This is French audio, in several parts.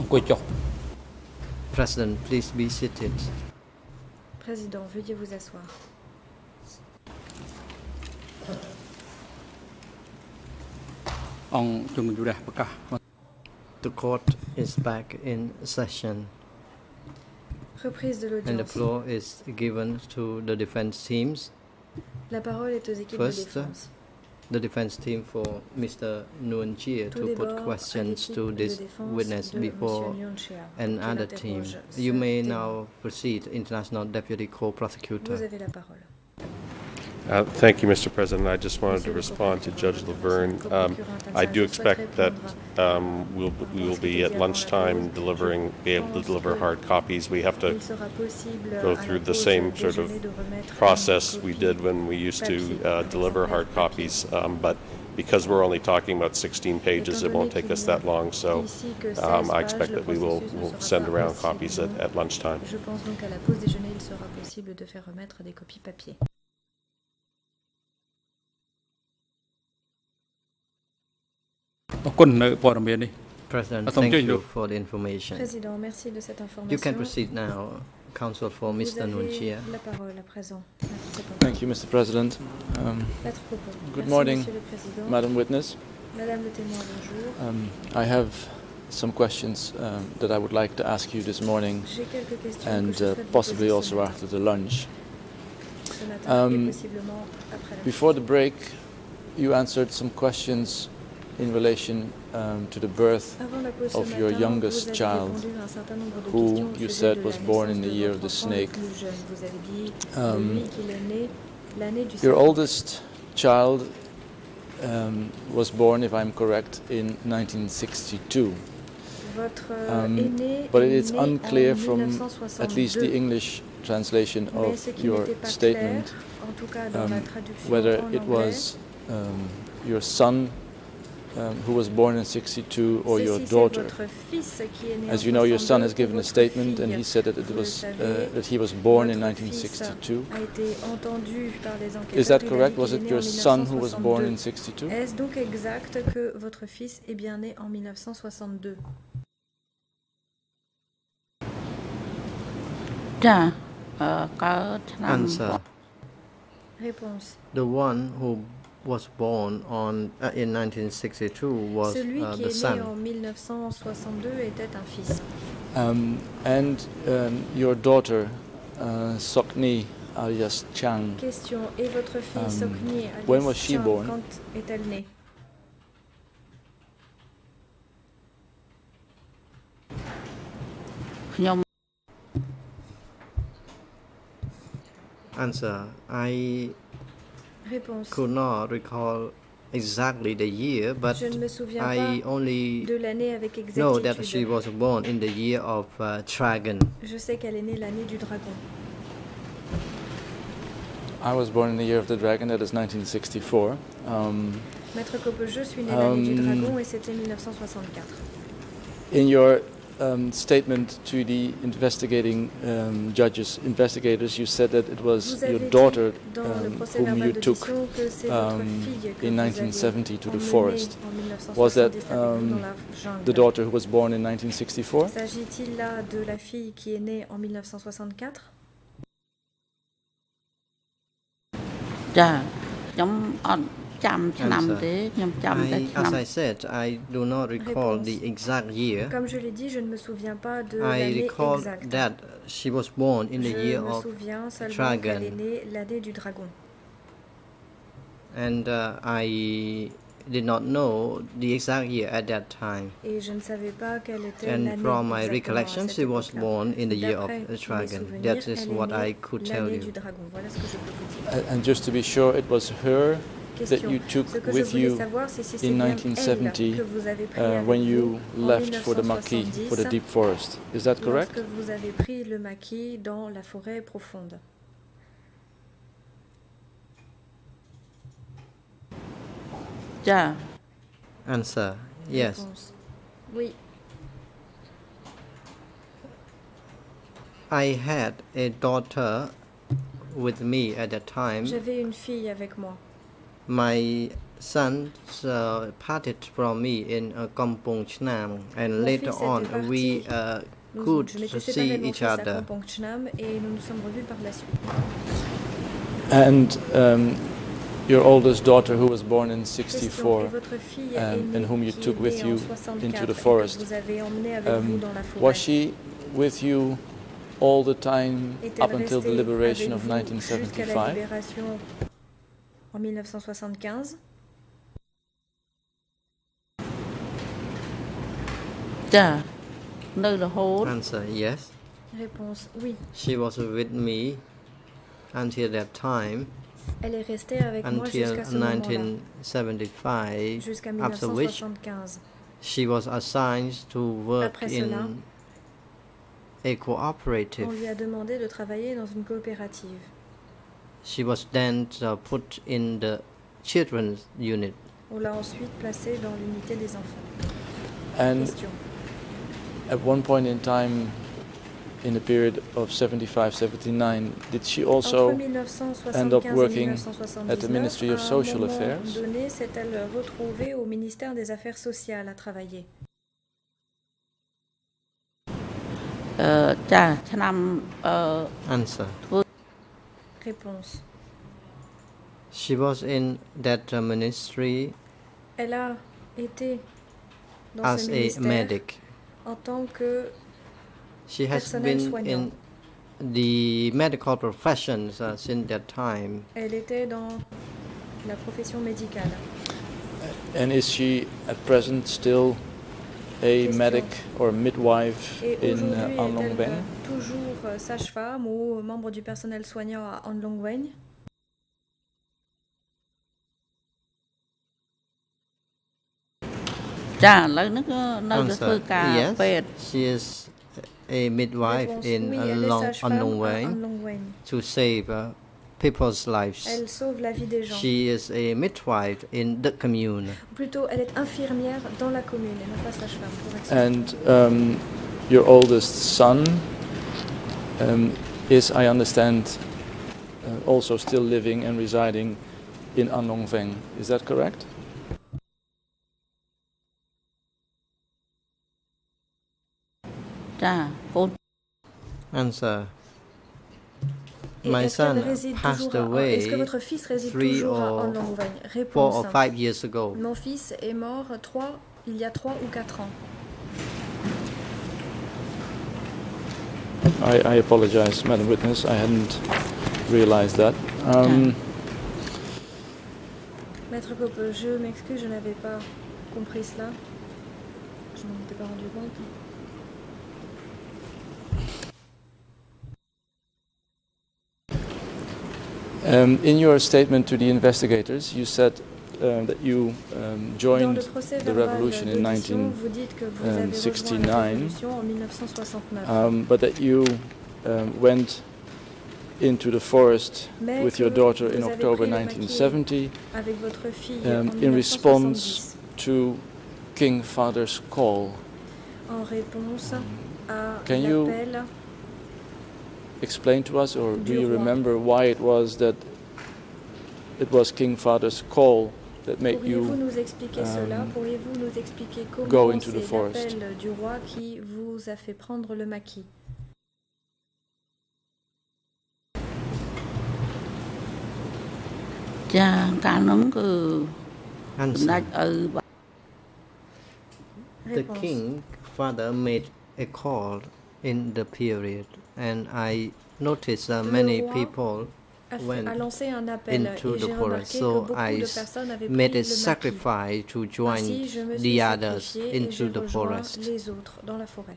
President, please be seated. Président, veuillez vous asseoir. The court is back in session. Reprise de And the l'audience. floor is given to the defense teams. La parole est aux équipes First, de défense. the defense team for Mr. Nguyen Chia Tout to put d'abord, à questions to l'équipe this de défense witness de before Monsieur Nguyen Chia, another qui team. interroge ce You may témoin. now proceed, International Deputy Vous Co-Prosecutor. avez la parole. Thank you, Mr. President. I just wanted to respond to Judge Laverne. I do expect that we will be at lunchtime be able to deliver hard copies. We have to Il sera possible go à la through the pause same sort of déjeuner de remettre process une we copie did when we used to papier, deliver hard exemplaire copies, but because we're only talking about 16 pages, it won't take us that long. So ici que 16 I pages, expect le that we will processus ne sera send pas around aussi copies long. at lunchtime. Je pense donc à la pause déjeuner, il sera possible de faire remettre des copies papier. President, thank you for the information. Président, merci de cette information. You can proceed now. Counsel for Vous Mr. Nguyen avez Chia. la parole à présent. Thank you, Mr. President. Lettre propos. Good Merci, morning, Monsieur le Président. Madam Witness. Madame le témoin, bonjour. I have some questions that I would like to ask you this morning J'ai quelques questions and que je souhaite vous possibly poser also after the lunch. ce matin et possiblement après la Before the break, you answered some questions in relation to the birth Avant la pause ce of your matin, youngest vous avez child, répondu à un certain nombre de who questions au you sujet said de was la born in naissance the de year votre of the enfant le snake. plus jeune. Vous avez dit de lui qu'il est né l'année du Your serpent. oldest child was born, if I'm correct, in 1962. Votre aîné But est it's né unclear en from 1962. at least the English translation Mais of ce qui your n'était pas statement clair, en tout cas dans la traduction whether en it anglais, was your son who was born in 62 or c'est your si c'est daughter. votre fils qui est né As en you know, your son 62 has ou given a votre statement and fille. he said that Vous le savez, that he was born in votre fils 1962. a été entendu par les enquêteurs. Is that Il a correct? dit Was qu'il est it né your en son who was born 1962. in 62? Est-ce donc exact que votre fils est bien né en 1962? Answer. Réponse. The one who was born in 1962 was Celui qui the est né son. en 1962 était un fils. And your daughter, Sokni alias Chang, Question. Et votre fille Sokni when alias was she Chang, born? quand est-elle née? Answer. I Réponse. could not recall exactly the year, but Je ne me souviens I pas only de l'année avec know that she exactitude. was born in the year of dragon. Je sais qu'elle est née l'année du dragon. I was born in the year of the dragon, that is 1964. Maître Cope, je suis née l'année du dragon et c'était 1964. In your statement to the investigators, you said that it was Vous your avez daughter dit dans le procès whom you verbal took d'audition que c'est votre fille que in vous aviez 1970 to the emmenée forest. en Was that 1970 avec vous dans la jungle. the daughter who was born in 1964? S'agit-il là de la fille qui est née en 1964? As I said, I do not recall Réponse. the exact year. Comme je l'ai dit, je ne me souviens pas de I l'année recall exacte. that she was born in the Je year me of souviens seulement dragon. qu'elle est née l'année du dragon. and I did not know the exact year at that time. Et je ne savais pas quelle était And l'année from my exactement à recollection, cette she was époque-là. born in the year of D'après the mes dragon. souvenirs, That is elle est what née I could tell l'année you. du dragon. Voilà ce que je peux vous dire. And just to be sure, it was her that Question. you took Ce que je with voulais you savoir, c'est si c'est in bien 1970 elle que vous avez pris avec when vous you en left for the maquis, for the 1970, deep forest. Is that correct? lorsque vous avez pris le maquis dans la forêt profonde. Answer: yes. Réponse. Oui. I had a daughter with me at that time. J'avais une fille avec moi. My son parted from me in Kampong Chnam, and Mon later fils était on parti. we could Je m'étais see séparée de mon each fils à other. Kampong Chnam et nous nous sommes revus par la suite. And your oldest daughter, who was born in Question. 64, Et votre fille and whom you qui took est with née you en 64 into the et que forest, vous avez emmenée avec vous dans la forêt, was she with you all the time est-elle up until the restée liberation avec of vous jusqu'à la 1975? libération en 1975? Answer, yes. Réponse, oui. She was with me until that time, Elle est restée avec moi until jusqu'à ce moment-là, 1975, jusqu'à after which 1975. she was assigned to work Après cela, in a cooperative. on lui a demandé de travailler dans une coopérative. She was then put in the children's unit. On l'a ensuite placée dans l'unité des enfants. And Question. at one point in time, in the period of 75-79, did she also Entre 1975 end up et working 1979, at the Ministry of à un Social moment Affairs? donné, s'est-elle retrouvée au ministère des Affaires sociales à travailler? Answer. Réponse. She was in that ministry Elle a été dans as ce a ministère medic. en tant que She has personnel been soignant. in the medical profession since that time. Elle était dans la profession médicale. And is she at present still a Question. medic or midwife Et in aujourd'hui, An Long est-elle Beng? toujours sage-femme ou membre du personnel soignant à An Long Wen? Answer, yes. She is a midwife Réponse, in oui, elle est An sage-femme Long à An Way Long Wen. to save people's lives. Elle sauve la vie des gens. She is a midwife in the commune. Plutôt, elle est infirmière dans la commune et non pas sage-femme. Correction. And your oldest son is, I understand, also still living and residing in An Long Veng. Is that correct? Answer. Et My est-ce qu'elle son réside passed toujours à- Est-ce que away votre fils réside 3 toujours à or An Long Wen? 4 Réponse. or 5 years ago. Mon fils est mort il y a 3 ou 4 ans. I apologize, Madam Witness. I hadn't realized that. Maître Cope, je m'excuse, je n'avais pas compris cela. Je ne m'en étais pas rendu compte. In your statement to the investigators, you said that you Dans joined le procès the verbal revolution in d'audition, vous dites que vous avez rejoint la 1969, révolution en 1969. but that you went into the forest Mais with que your daughter vous in avez October pris le maquis 1970 avec votre fille en in response 1970 to King Father's call. en réponse à Can you l'appel. Explain to us, or do Du you roi. remember why it was that it was King Father's call that made Pourriez-vous you nous expliquer cela? Pourriez-vous nous expliquer go comment into the c'est forest? l'appel du roi qui vous a fait prendre le maquis? Answer. The Réponse. king father made a call in the period, and I noticed many roi people went a lancé un appel into et the j'ai forest. remarqué que So beaucoup I de personnes avaient pris made le a maquis. sacrifice to join Ainsi, je me suis the others sacrifiée et into j'ai the rejoint forest. les autres dans la forêt.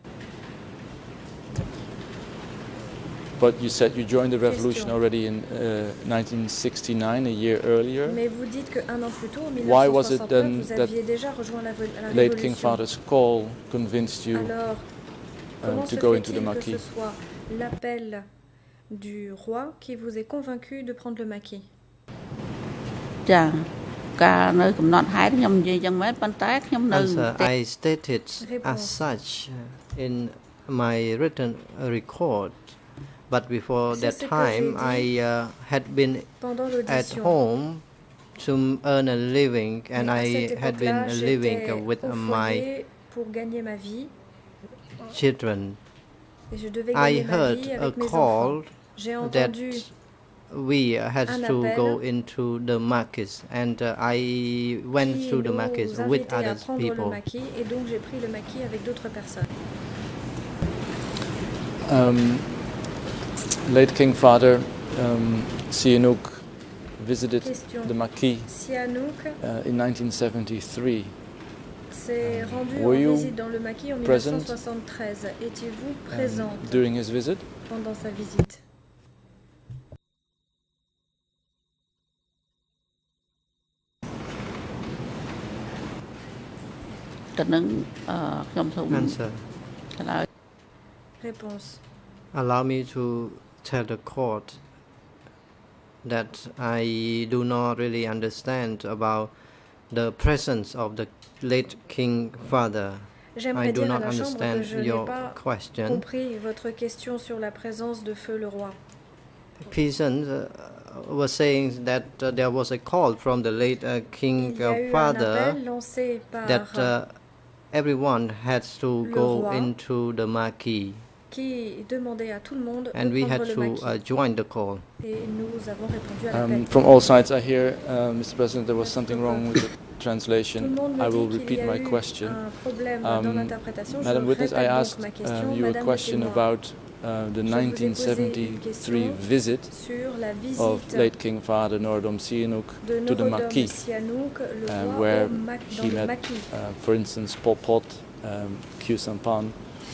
But you said you joined the revolution Question. already in 1969, a year earlier. Mais vous dites qu'un an plus tôt, en Why was it 1969, then vous that aviez déjà rejoint la Late King révolution. Father's call convinced you Alors, comment to se go into the fait-il que maquis? ce soit l'appel du roi qui vous ait convaincu de prendre le maquis? Answer. I stated Réponse. as such in my written record, but before C'est that ce que time j'ai dit I had been Pendant at l'audition, home to earn a living, and Mais à I cette had époque-là, been living j'étais with au my foyer pour gagner ma vie children. et je devais I gagner ma heard vie a avec mes enfants. call J'ai that entendu we had un to go appel into the markets, and I went qui through the markets nous with invitait à other prendre le people. maquis et donc j'ai pris le maquis avec d'autres personnes. Late King Father Sihanouk visited Question. the maquis Sihanouk in 1973. s'est rendu Were en you visite dans le maquis en present 1973. Étiez-vous présente during his visit? pendant sa visite? Answer. Réponse. Allow me to tell the court that I do not really understand about the presence of the late King Father. I J'aimerais do dire à not la Chambre que understand je n'ai your pas question. compris votre question sur la présence de Feu le Roi. Peasants were saying that there was a call from the late King Il y a eu un Father appel lancé par that everyone had to le go roi into the marquee, qui demandait à tout le monde and de we prendre had le to maquis. join the call. Et nous avons répondu à l'appel. From all sides, I hear, Mr. President, there was something wrong with the Tout le translation. monde I me will dit qu'il repeat y a my eu question. un problème dans l'interprétation. Je Madam Witness, I répète donc asked ma question. you a Madame le question témoin, about the je vous ai posé une 1973 question visit sur la of visite late King Father Norodom Sihanouk de to the Norodom maquis, Sihanouk, le roi where dans he le met, maquis. for instance, Pol Pot, Khieu Samphan.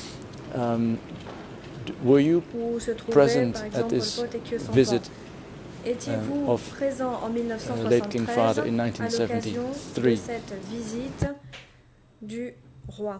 Were you Où se trouvaient present par at exemple Pol this Pot et Khieu Samphan. visit Étiez-vous of présent en late King 1973 Father in à l'occasion de 1973? cette visite du roi?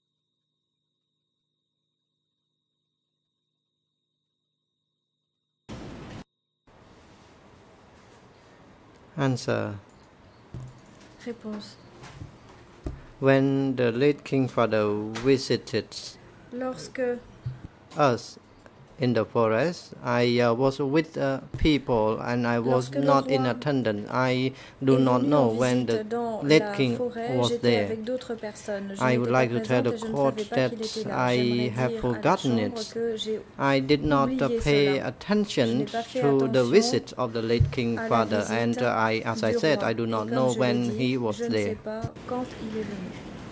Answer. Réponse. When the late King Father visited Lorsque us in the forest, I was with people, and I was Lorsque le not in roi attendance. I do est not venu know en when visite the dans late la king forêt, was j'étais there. avec d'autres personnes. Je I n'étais would pas like to tell présente the et je ne court savais pas that qu'il était là. I J'aimerais have dire à la forgotten Chambre it. que j'ai I did not oublié pay cela. Je attention n'ai pas fait to the attention visit of the late King à la Father, visite and as I du said, roi. I do Et not comme know je l'ai when dit, he was je ne sais there. pas quand il est venu.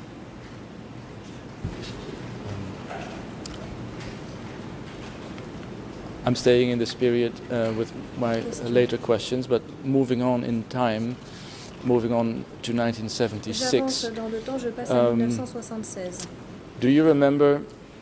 I'm staying in this period with my Question. later questions, but moving on in time, moving on to J'avance 1976. dans le temps, je passe à 1976. Do you remember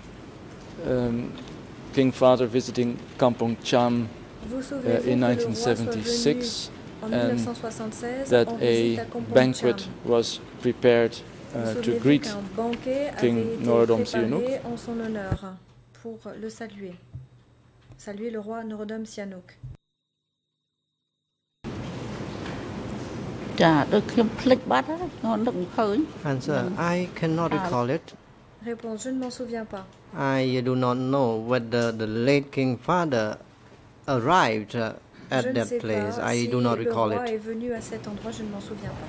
King Father visiting Kampong Cham Vous souvenez-vous in que le roi soit venu 1976 en and 1976 that en a visite à Kampong banquet Cham? was prepared Vous to souvenez-vous greet qu'un banquet King avait été Norodom préparé Sihanouk? en son honneur pour le saluer. Saluer le roi Norodom Sihanouk. Answer. I cannot recall it. Réponse, je ne m'en souviens pas. I do not know whether the late King Father arrived Je at ne that sais place. pas I si do not le recall roi it. est venu à cet endroit, je ne m'en souviens pas.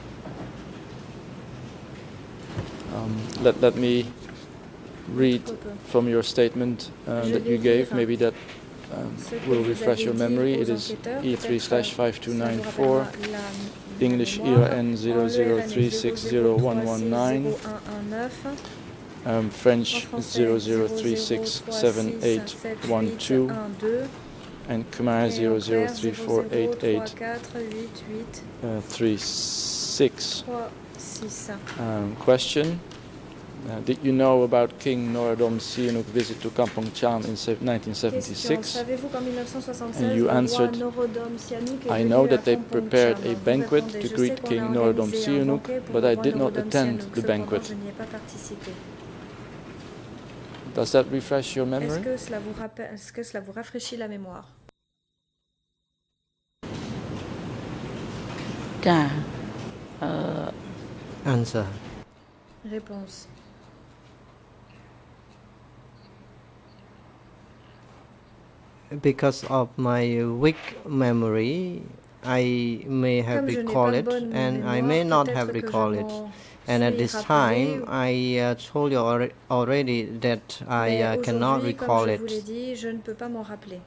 Let me read from your statement that you gave. Maybe that Ce que will vous refresh avez your dit memory. aux It is enquêteurs, E3/5294, peut-être cela vous rappellera la English mémoire. ERN En 003601119, 00360119, French en français 00367812, 00367812, and Khmer et en clair 00348836. 00348836. Question. Did you know about King Norodom Sihanouk's visit to Kampong Cham in Question. 1976? Savez-vous qu'en 1976, And you le roi answered, Norodom Sihanouk est I venu know à that they Kampong prepared Cham? a Vous banquet répondez, to je sais greet qu'on a King Norodom organisé un Sihanouk, banquet pour but le I roi did not Norodom attend Sihanouk. the Cependant, banquet. je n'y ai pas participé. Does that refresh your Est-ce memory? que cela vous rappelle, est-ce que cela vous rafraîchit la mémoire? Answer. Réponse. Because of my weak memory, I may have Comme je n'ai recalled pas it, bonne and I mémoire, may not peut-être have que je recalled it. m'en And at suis this rappelé. time, I told you already that Mais I cannot aujourd'hui, comme recall je vous l'ai it. dit, je ne peux pas m'en rappeler.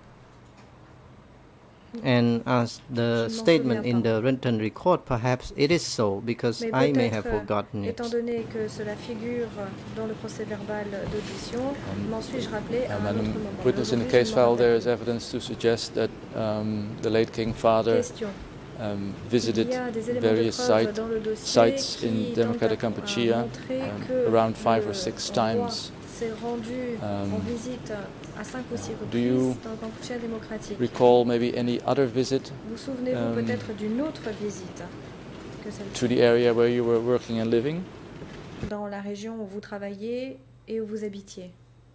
And as Je the ne m'en statement souviens in pas. the written record, perhaps it is so, because Mais I may have peut-être, forgotten it. étant donné que cela figure dans le procès-verbal d'audition, m'en suis-je rappelé à un autre Madam moment. Witness, in the Aujourd'hui, case je ne m'en file, there rappelle is plus. evidence to suggest that the late King Father Question. visited Il y a des éléments de various preuve dans le dossier sites qui in tentent Democratic à Kampuchea montrer que around 5 or le 6 roi times. s'est rendu en visite à 5 ou 6 Do you reprises dans le Kampuchea démocratique. recall maybe any other visit Vous souvenez-vous peut-être d'une autre visite que to celle-ci the area where you were working and living? dans la région où vous travailliez et où vous habitiez?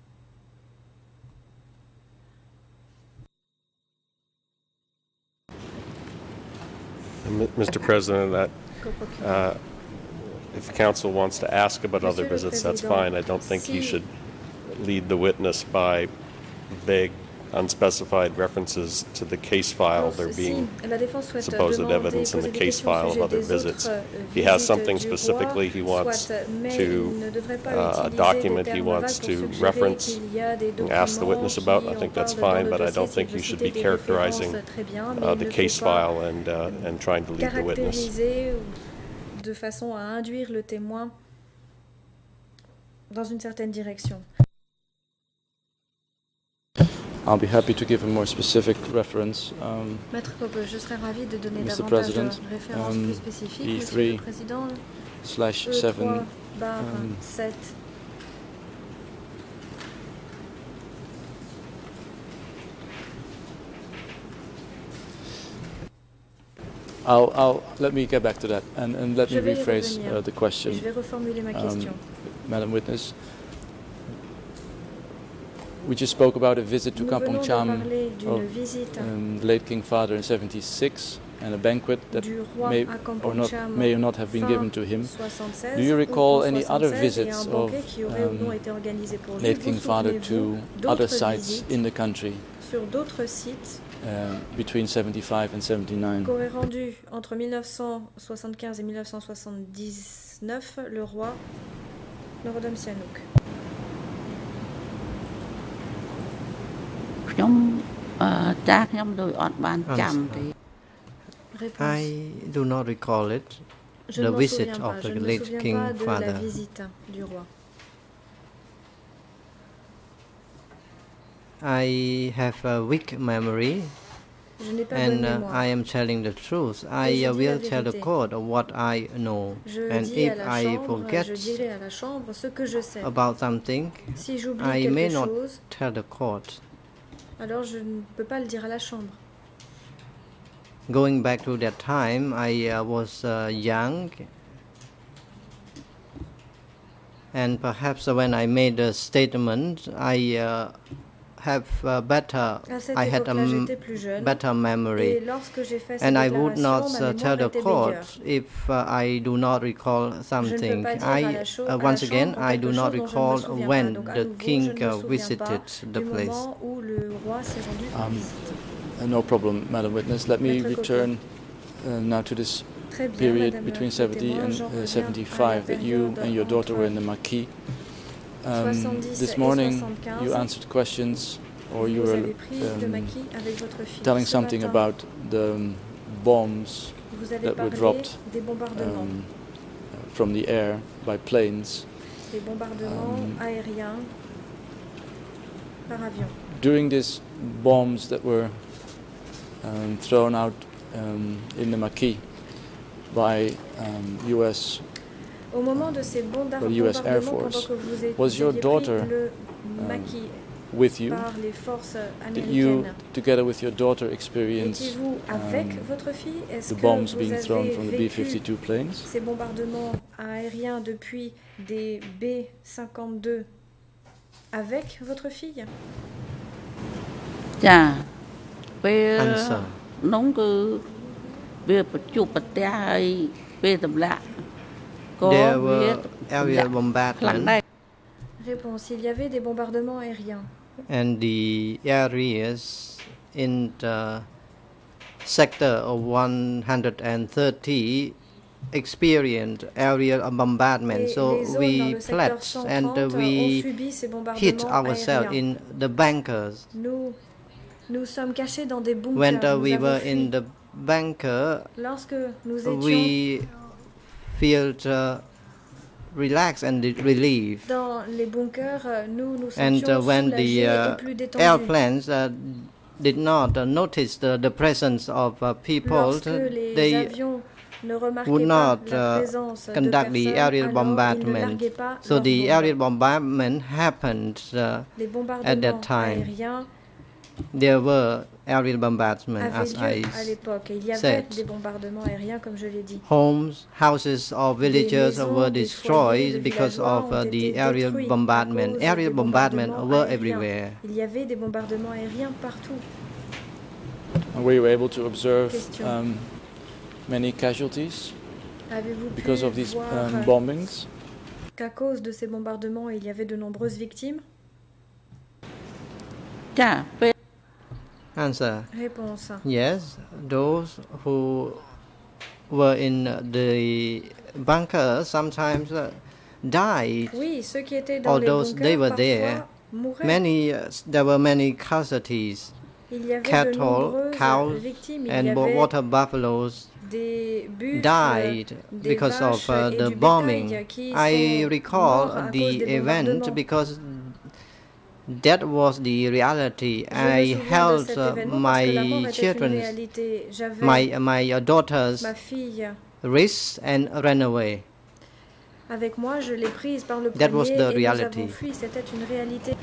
Mr. President, Co-procureur. if counsel wants to ask about other Monsieur le visits, that's Président, fine. I don't think he si- should lead the witness by vague, unspecified references to the case file. There being Si la défense souhaite supposed demander, evidence in the poser des case questions au file of sujet other des visits. autres If he has visites something du roi, specifically he wants soit, mais to, il ne devrait pas a utiliser document des he termes wants vagues pour to suggérer reference qu'il y a des and ask the documents witness about, I qui en think that's parlent dans fine, le but I dossier. don't S'il think veut you should citer be des characterizing références, très bien, mais il the ne case faut pas file and trying to lead the witness. caractériser de façon à induire le témoin dans une certaine direction. I'll be happy to give a more specific reference. Maître Cope, je serais ravi de donner Mr. davantage de President, références plus spécifiques. Monsieur E3 le Président, /7 E3/7. let me get back to that and let me Je vais y rephrase revenir. the question. Je vais reformuler ma question. Madam Witness, we just spoke about a visit to Nous Kampong venons de Cham parler d'une of visite the late King Father in 76 and a banquet that du roi may à or Kampong Cham may or not have been fin given to him. 76, Do you ou recall en any other 76, visits et un of banquet qui aurait ou non été organisé pour lui. late Vous King Father to souvenez-vous other d'autres sites visites in the country sur d'autres sites between 75 and 79? qu'aurait rendu entre 1975 et 1979 le roi Norodom Sihanouk? ខ្ញុំចាស់ខ្ញុំដូចអត់បានចាំទេ Réponse. I do not recall it. Je ne The m'en visit souviens of pas. the Je ne me late souviens King pas de la Father. visite du roi. I have a weak memory, Je n'ai pas bonne and mémoire. I am telling the truth. Et I je dis will la tell the vérité. court what I know, Je and dis à if la I chambre, forget je dirai à la chambre ce que je sais. about something, Si j'oublie I may quelque not chose, tell the court. alors je ne peux pas le dire à la chambre. Going back to that time, I was young, and perhaps when I made a statement, I have À cette I had a époque-là, j'étais plus jeune. better Et memory, lorsque j'ai fait cette and I would déclaration, not ma tell mémoire the était meilleure. court if I do not recall something. pas dire à la Once again, chambre I do quelque not chose dont je ne me recall souviens when pas. Donc, à the nouveau, king je ne me souviens visited pas the du place. moment où le roi s'est rendu en visite. No problem, Madam Witness. Let me Maître return now to this Très bien, period Madame between le 70 témoin, and j'en reviens à la 75 that you période and your daughter were in the entre maquis. 70 This et morning 75. you answered questions or you Vous were avez pris le maquis avec votre fille. telling Ce something matin, about the bombs vous avez that were parlé dropped des bombardements, from the air by planes. des bombardements aériens par avion. During these bombs that were thrown out in the maquis by US, Au moment de ces US Air bombardements, pendant Force, que vous was your aviez daughter, pris le maquis with you, par les forces did you, américaines, together with your daughter, experience étiez-vous avec votre fille? Est-ce the que bombs vous being thrown avez from the vécu B-52 planes? ces bombardements aériens depuis des B-52 avec votre fille? ចាពេល Answer. នោះគឺវាបញ្ជុបប្រទះហើយពេលតម្លាក់ក៏ There វា were aerial ខ្លាំងដែរ bombardment, Réponse. Il y avait des bombardements aériens. and the areas in the sector of 130 experienced aerial bombardment. Et So les zones dans we le secteur fled 130 and ont we subi ces hid bombardements ourselves aériens. in the bunkers. Nous sommes cachés dans des bunkers. When Nous we avons were fui. in the bunker, Lorsque nous étions we felt relaxed and relieved. dans les bunkers, nous nous And sentions when soulagés the et plus détendus. airplanes did not notice the presence of people, Lorsque les they avions ne remarquaient would pas not la présence de conduct the personnes, aerial alors ils ne bombardment. larguaient pas So leurs the bombes. aerial bombardment happened Les at that bombardements time. aériens There were aerial bombardment, avaient as lieu I à l'époque. Et il y avait said. des bombardements aériens, comme je l'ai dit. Homes, houses of villagers maisons, were des destroyed foyers de because villageois of ont the été aerial détruits à bombardment. cause Aerial des bombardment bombardements were aériens. everywhere. Il y avait des bombardements aériens partout. Were you able to observe Question. many casualties Avez-vous because pu of these voir bombings? qu'à cause de ces bombardements, il y avait de nombreuses victimes? ចាពេល Answer. Réponse. Yes, those who were in the bunker sometimes died. Oui, ceux qui étaient dans les Although they bunkers were there, parfois mouraient. there were many casualties. Il y avait de Cattle, nombreuses cows, victimes. Il y and avait water buffaloes des buffles, died des because of vaches et the du bombing. bétail qui I sont morts à recall cause the des event bombardements. because that was the reality. Je me I souviens de held cet événement parce que la mort my était une children's, réalité. J'avais my daughter's ma fille wrist and ran away. avec moi, je l'ai prise par le That was poignet the et reality. nous avons fui. C'était une réalité.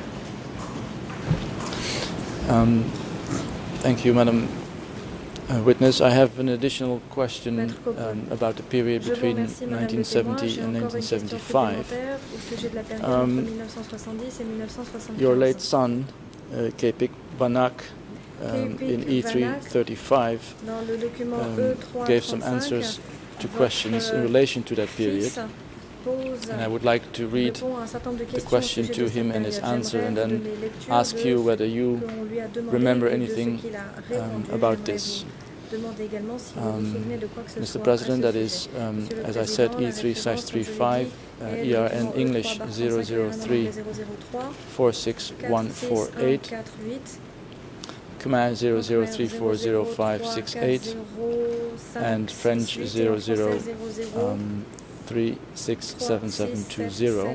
Thank you, Madam Witness. I have an additional question Maître Copeau. about the period Je vous between remercie, Madame le témoin. 1970 J'ai and encore une question 1975. supplémentaire au sujet de la période Um, entre 1970 et 1975. Your late son, Kepik Banak, Kepik in E335, Dans le document gave some E335, answers to votre questions in relation to that period. fils pose, And I would like to read répond à un certain nombre de the questions au question sujet to de cette him and his période. answer, and J'aimerais then vous donner lecture ask de you ce whether you qu'on lui a demandé remember et de ce anything qu'il a répondu. about J'aimerais this. vous demander également si vous vous souvenez de quoi que ce Mr. soit President, à that ce is, sujet. as Monsieur le I Président, said, la référence, E3/35, comme je l'ai dit, est le ERN document English E3/35, 003 46148, 46148, Khmer 003405688, and French 00367720.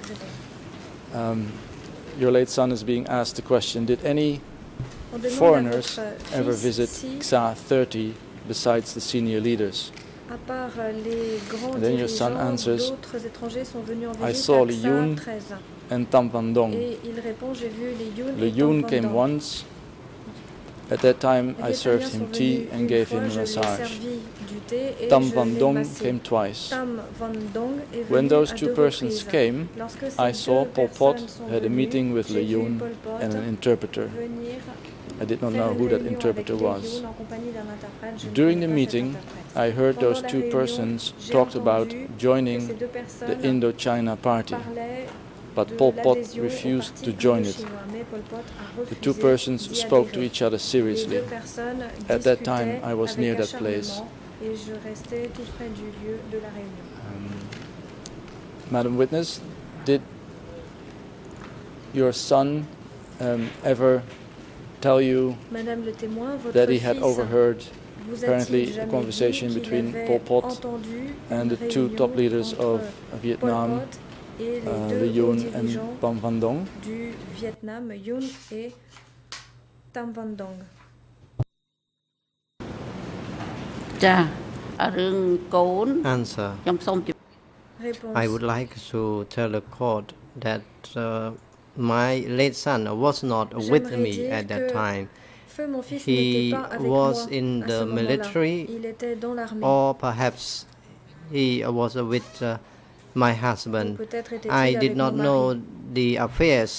Your late son is being asked the question, did any On demande à foreigners votre ever fils visit si, XA 30 besides the senior leaders? à part les grands And then your son dirigeants, answers, d'autres étrangers sont venus en I visite saw à Li XA Yun 13. and Tam Van Dong. Et il répond, j'ai vu les Yun Le et Yun Tam came Van Dong. once. At that time, Les I served Vietnamiens him sont tea venus and une gave fois, him a je lui ai massage. servi du thé et Tam je Van l'ai Dong massé. came twice. Tam Van Dong est venu When those à two deux persons reprises. came, Lorsque ces I saw deux Pol Pot personnes sont had a venues, meeting with j'ai Le vu Yun Pol Pot and an interpreter. venir I did not faire know une who that réunion interpreter avec Le was. Yun en compagnie d'un interprète. Je ne During the connais pas cet meeting, interprète. I heard Pendant those la two réunion, persons j'ai talked about entendu que joining ces deux the personnes Indochina Party, parlaient but de Pol Pot l'adhésion au refused parti to join it. indochinois, mais Pol Pot a The refusé two persons d'y spoke to adhérer. each other Les seriously. deux personnes At that time, discutaient I was avec near that place. acharnement et je restais tout près du lieu de la réunion. Madam Witness, did your son ever tell you Madame le témoin, votre that he fils had overheard vous apparently a-t-il a jamais conversation dit qu'il between avait Pol Pot entendu and une the two réunion top leaders entre of Pol Vietnam, Pot et les Le deux hauts Yun dirigeants and Tam Van Dong? du Vietnam, Yun et Tam Van Dong? ចារឿងកូន Answer. ខ្ញុំសូមជម្ Réponse. I would like to tell the court that my late son was not with J'aimerais me dire at that que time. Feu, mon fils He n'était pas avec was moi in à the ce moment-là. military, Il était dans l'armée. or perhaps he was with my Ou husband. peut-être était-il I avec did not mon know mari. the affairs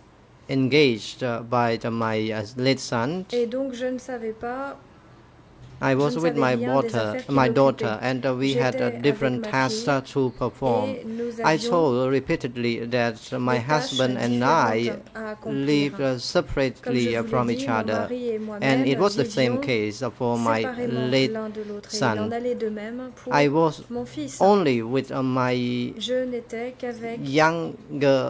engaged by my late son. Et donc je ne savais pas I Je was ne with savais my rien des affaires qui my daughter, l'occupaient. and we had J'étais different avec ma tasks fille to perform. et nous I avions told repeatedly that my des tâches husband and I différentes à accomplir. lived Comme je separately vous from l'ai each dit, mon other, mari et and moi-même it was the same vivions case for my séparément late l'un de l'autre. Et il en son. allait de même pour I was mon fils. only with my Je n'étais qu'avec younger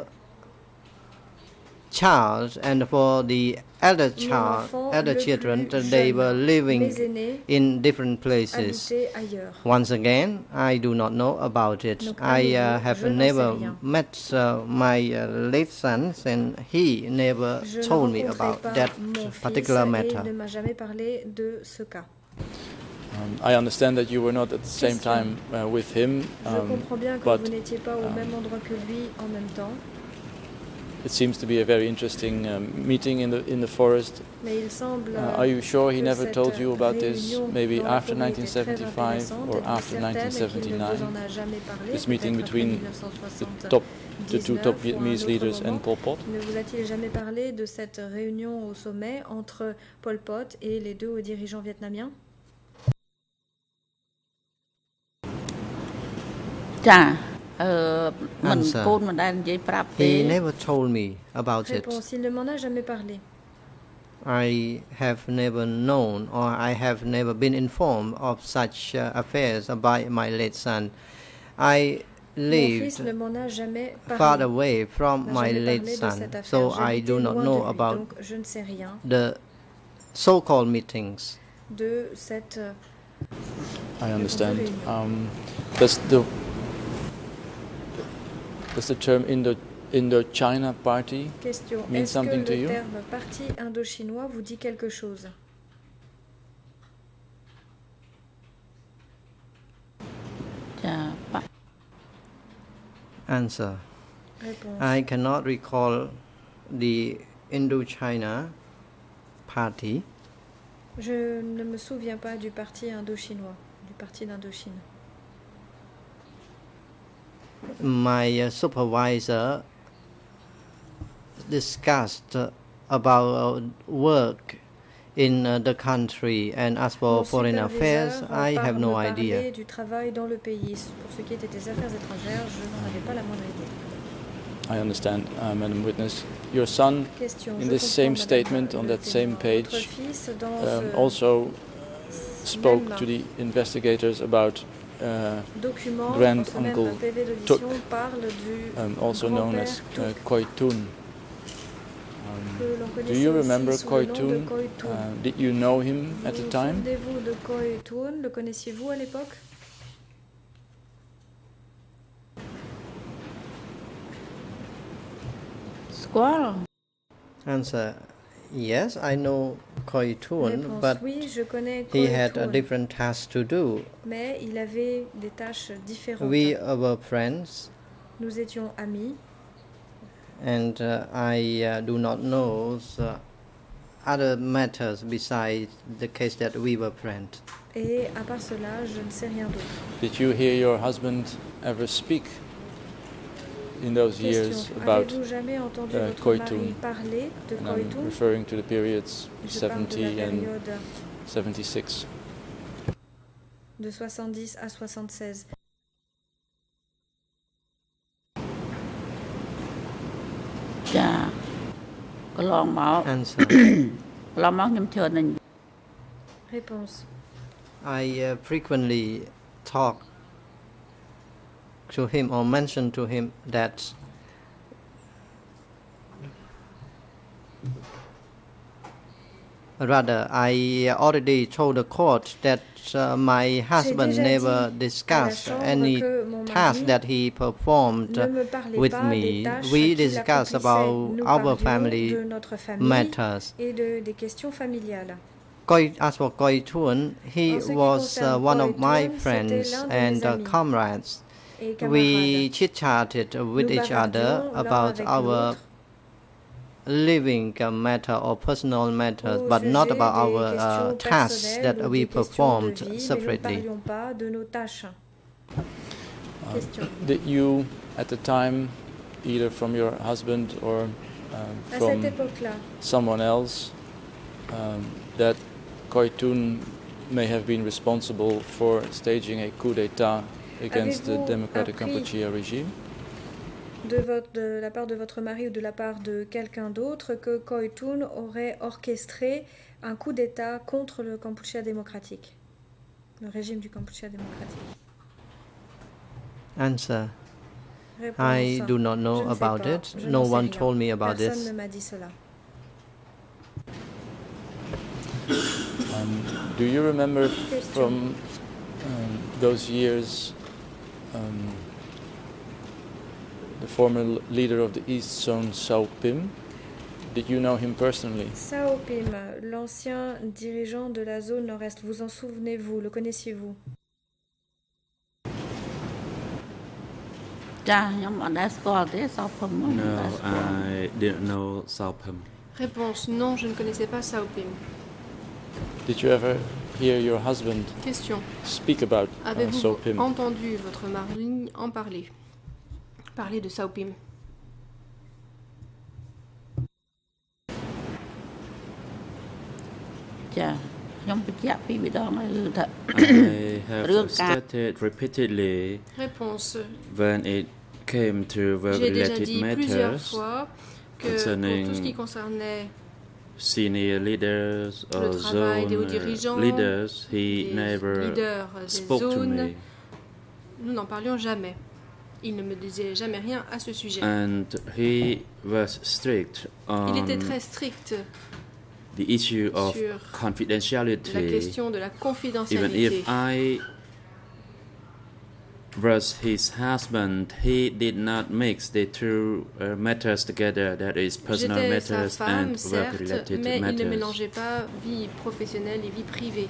child, and for the elder mon enfant le children, plus they jeune. were living Mes aînés in different places. habitaient ailleurs. Once again, I do not know about it. Donc, à I nouveau, have je n'en sais never rien. met my late son, and he never Je ne told me rencontrai about pas that mon fils particular et matter. il ne m'a jamais parlé de ce cas. I understand that you were not at the same Question. time with him, Je comprends bien que but vous n'étiez pas au même endroit que lui en même temps, it seems to be a very interesting meeting in the forest. mais il semble Are you sure he que never cette told you about this? réunion Maybe dans la after forêt était très 1975 intéressante. or Êtes-vous after certaine qu'il ne 1979? vous en a jamais parlé, This meeting peut-être après between the two 1979 top ou à un Vietnamese autre leaders moment? and Pol Pot? Ne vous a-t-il jamais parlé de cette réunion au sommet entre Pol Pot et les deux hauts dirigeants vietnamiens? ចាមិន Answer. កូនមិនដែលនិយាយប្រាប់ទេ He never told me about it. Réponse, il ne m'en a jamais parlé. I have never known, or I have never been informed of such affairs by my late son. I Mon fils ne lived m'en a jamais far parlé. away from N'a my jamais late parlé de son, cette affaire. so I J'habitais do not loin know de lui, about donc je ne sais rien the so-called meetings. de cette I understand. réunion. Does the term Indo-China Party Question. mean Est-ce que something to le you? terme parti indo-chinois vous dit quelque chose? ចា Answer. Réponse. I cannot recall the Indo-China party. Je ne me souviens pas du parti indo-chinois, du parti d'Indochine. My supervisor discussed about work in the country, and as for Mon foreign affairs, I have no me parlait idea. du travail dans le pays. Pour ce qui était des affaires étrangères, je n'en avais pas la moindre idée. I understand, Madam Witness. Your son, Question. in Je this comprends, same Madame statement on le that témoin. same page, Votre fils, dans ce also spoke même to the investigators about document, dans grand ce même uncle PV d'audition, parle du also known as grand-père Koi Toon. que l'on Do connaissait you aussi remember sous Koi le nom de Toon? Koi Toon. Did you know him at the Vous time? souvenez-vous de Koi Toon? Le connaissiez-vous à l'époque? ស្គាល់ Answer. Yes, I know Koi Toon, Réponse. but Oui, je connais he Koi had a Toon. different task to do. Mais il avait des tâches différentes. We were friends, Nous étions amis. and I do not know other matters besides the case that we were friends. Et à part cela, je ne sais rien d'autre. Did you hear your husband ever speak in those years Question. about Avez-vous jamais entendu votre Koi mari Toon? parler de And Koi I'm Toon? referring to the periods Je parle de la 70 and période 76. de 70 à 76. ចាកន្លងមក Answer. កន្លងមកខ្ញុំច្រើនណាស់ Réponse. I frequently talk to him or mention to him that rather I already told the court that my husband déjà never dit discussed à la chambre any que mon task mari that he performed Ne me parlez with pas me. des tâches We qu'il discussed accomplissait. about Nous our parlions family de notre famille matters. et des questions familiales. As for Koi Toon, he En ce qui was concerne one Koi of my Toon, friends c'était l'un de and mes amis comrades. Et We camarades. chit-chatted with Nous each other bavardions l'un about avec our l'autre living matter or personal matters, au but not sujet about des our questions tasks personnelles that ou we des questions de performed vie, mais nous ne separately. parlions pas de nos tâches. Question. Did you, at the time, either from your husband or À cette from époque-là, someone else, that Koi Toon may have been responsible for staging a coup d'état against the Avez-vous democratic appris Kampuchea regime? de la part de votre mari ou de la part de quelqu'un d'autre que Koi Toon aurait orchestré un coup d'État contre le Kampuchea démocratique, le régime du Kampuchea démocratique? Answer. Réponse. I do not know Je ne sais about pas. it. Je No n'en sais one rien. told me about Personne this. ne m'a dit cela. Do you remember Question. from those years the former leader of the East Zone, Sou Soeurn? Did you know him personally? Sou Pim, l'ancien dirigeant de la zone nord-est, vous en souvenez-vous? Le connaissiez-vous? ចាខ្ញុំអត់ដែលស្គាល់ទេសោភឹមមកខ្ញុំ No, តែស្គាល់ I didn't know Sou Soeurn. Réponse non, je ne connaissais pas Sou Pim. Did you ever hear your husband Question. speak about Avez-vous Sou Pim? entendu votre mari en parler? Parler de Sou Pim. ចាខ្ញុំបញ្ជាក់ពីម្ដងហើយគឺថា I have Real cat. stated repeatedly Réponse. when it came to J'ai déjà work-related dit plusieurs matters, fois que pour concerning tout ce qui concernait senior leaders or le travail des hauts zone dirigeants, leaders, he des never leaders des spoke to zones, me. nous n'en parlions jamais. Il ne me disait jamais rien à ce sujet. And he was strict Il était on très strict the issue of sur la confidentiality. question de la Even confidentialité. if I was his husband, he did not mix the two matters together, that is personal J'étais sa matters femme, and certes, work-related mais il ne matters. mélangeait pas vie professionnelle et vie privée.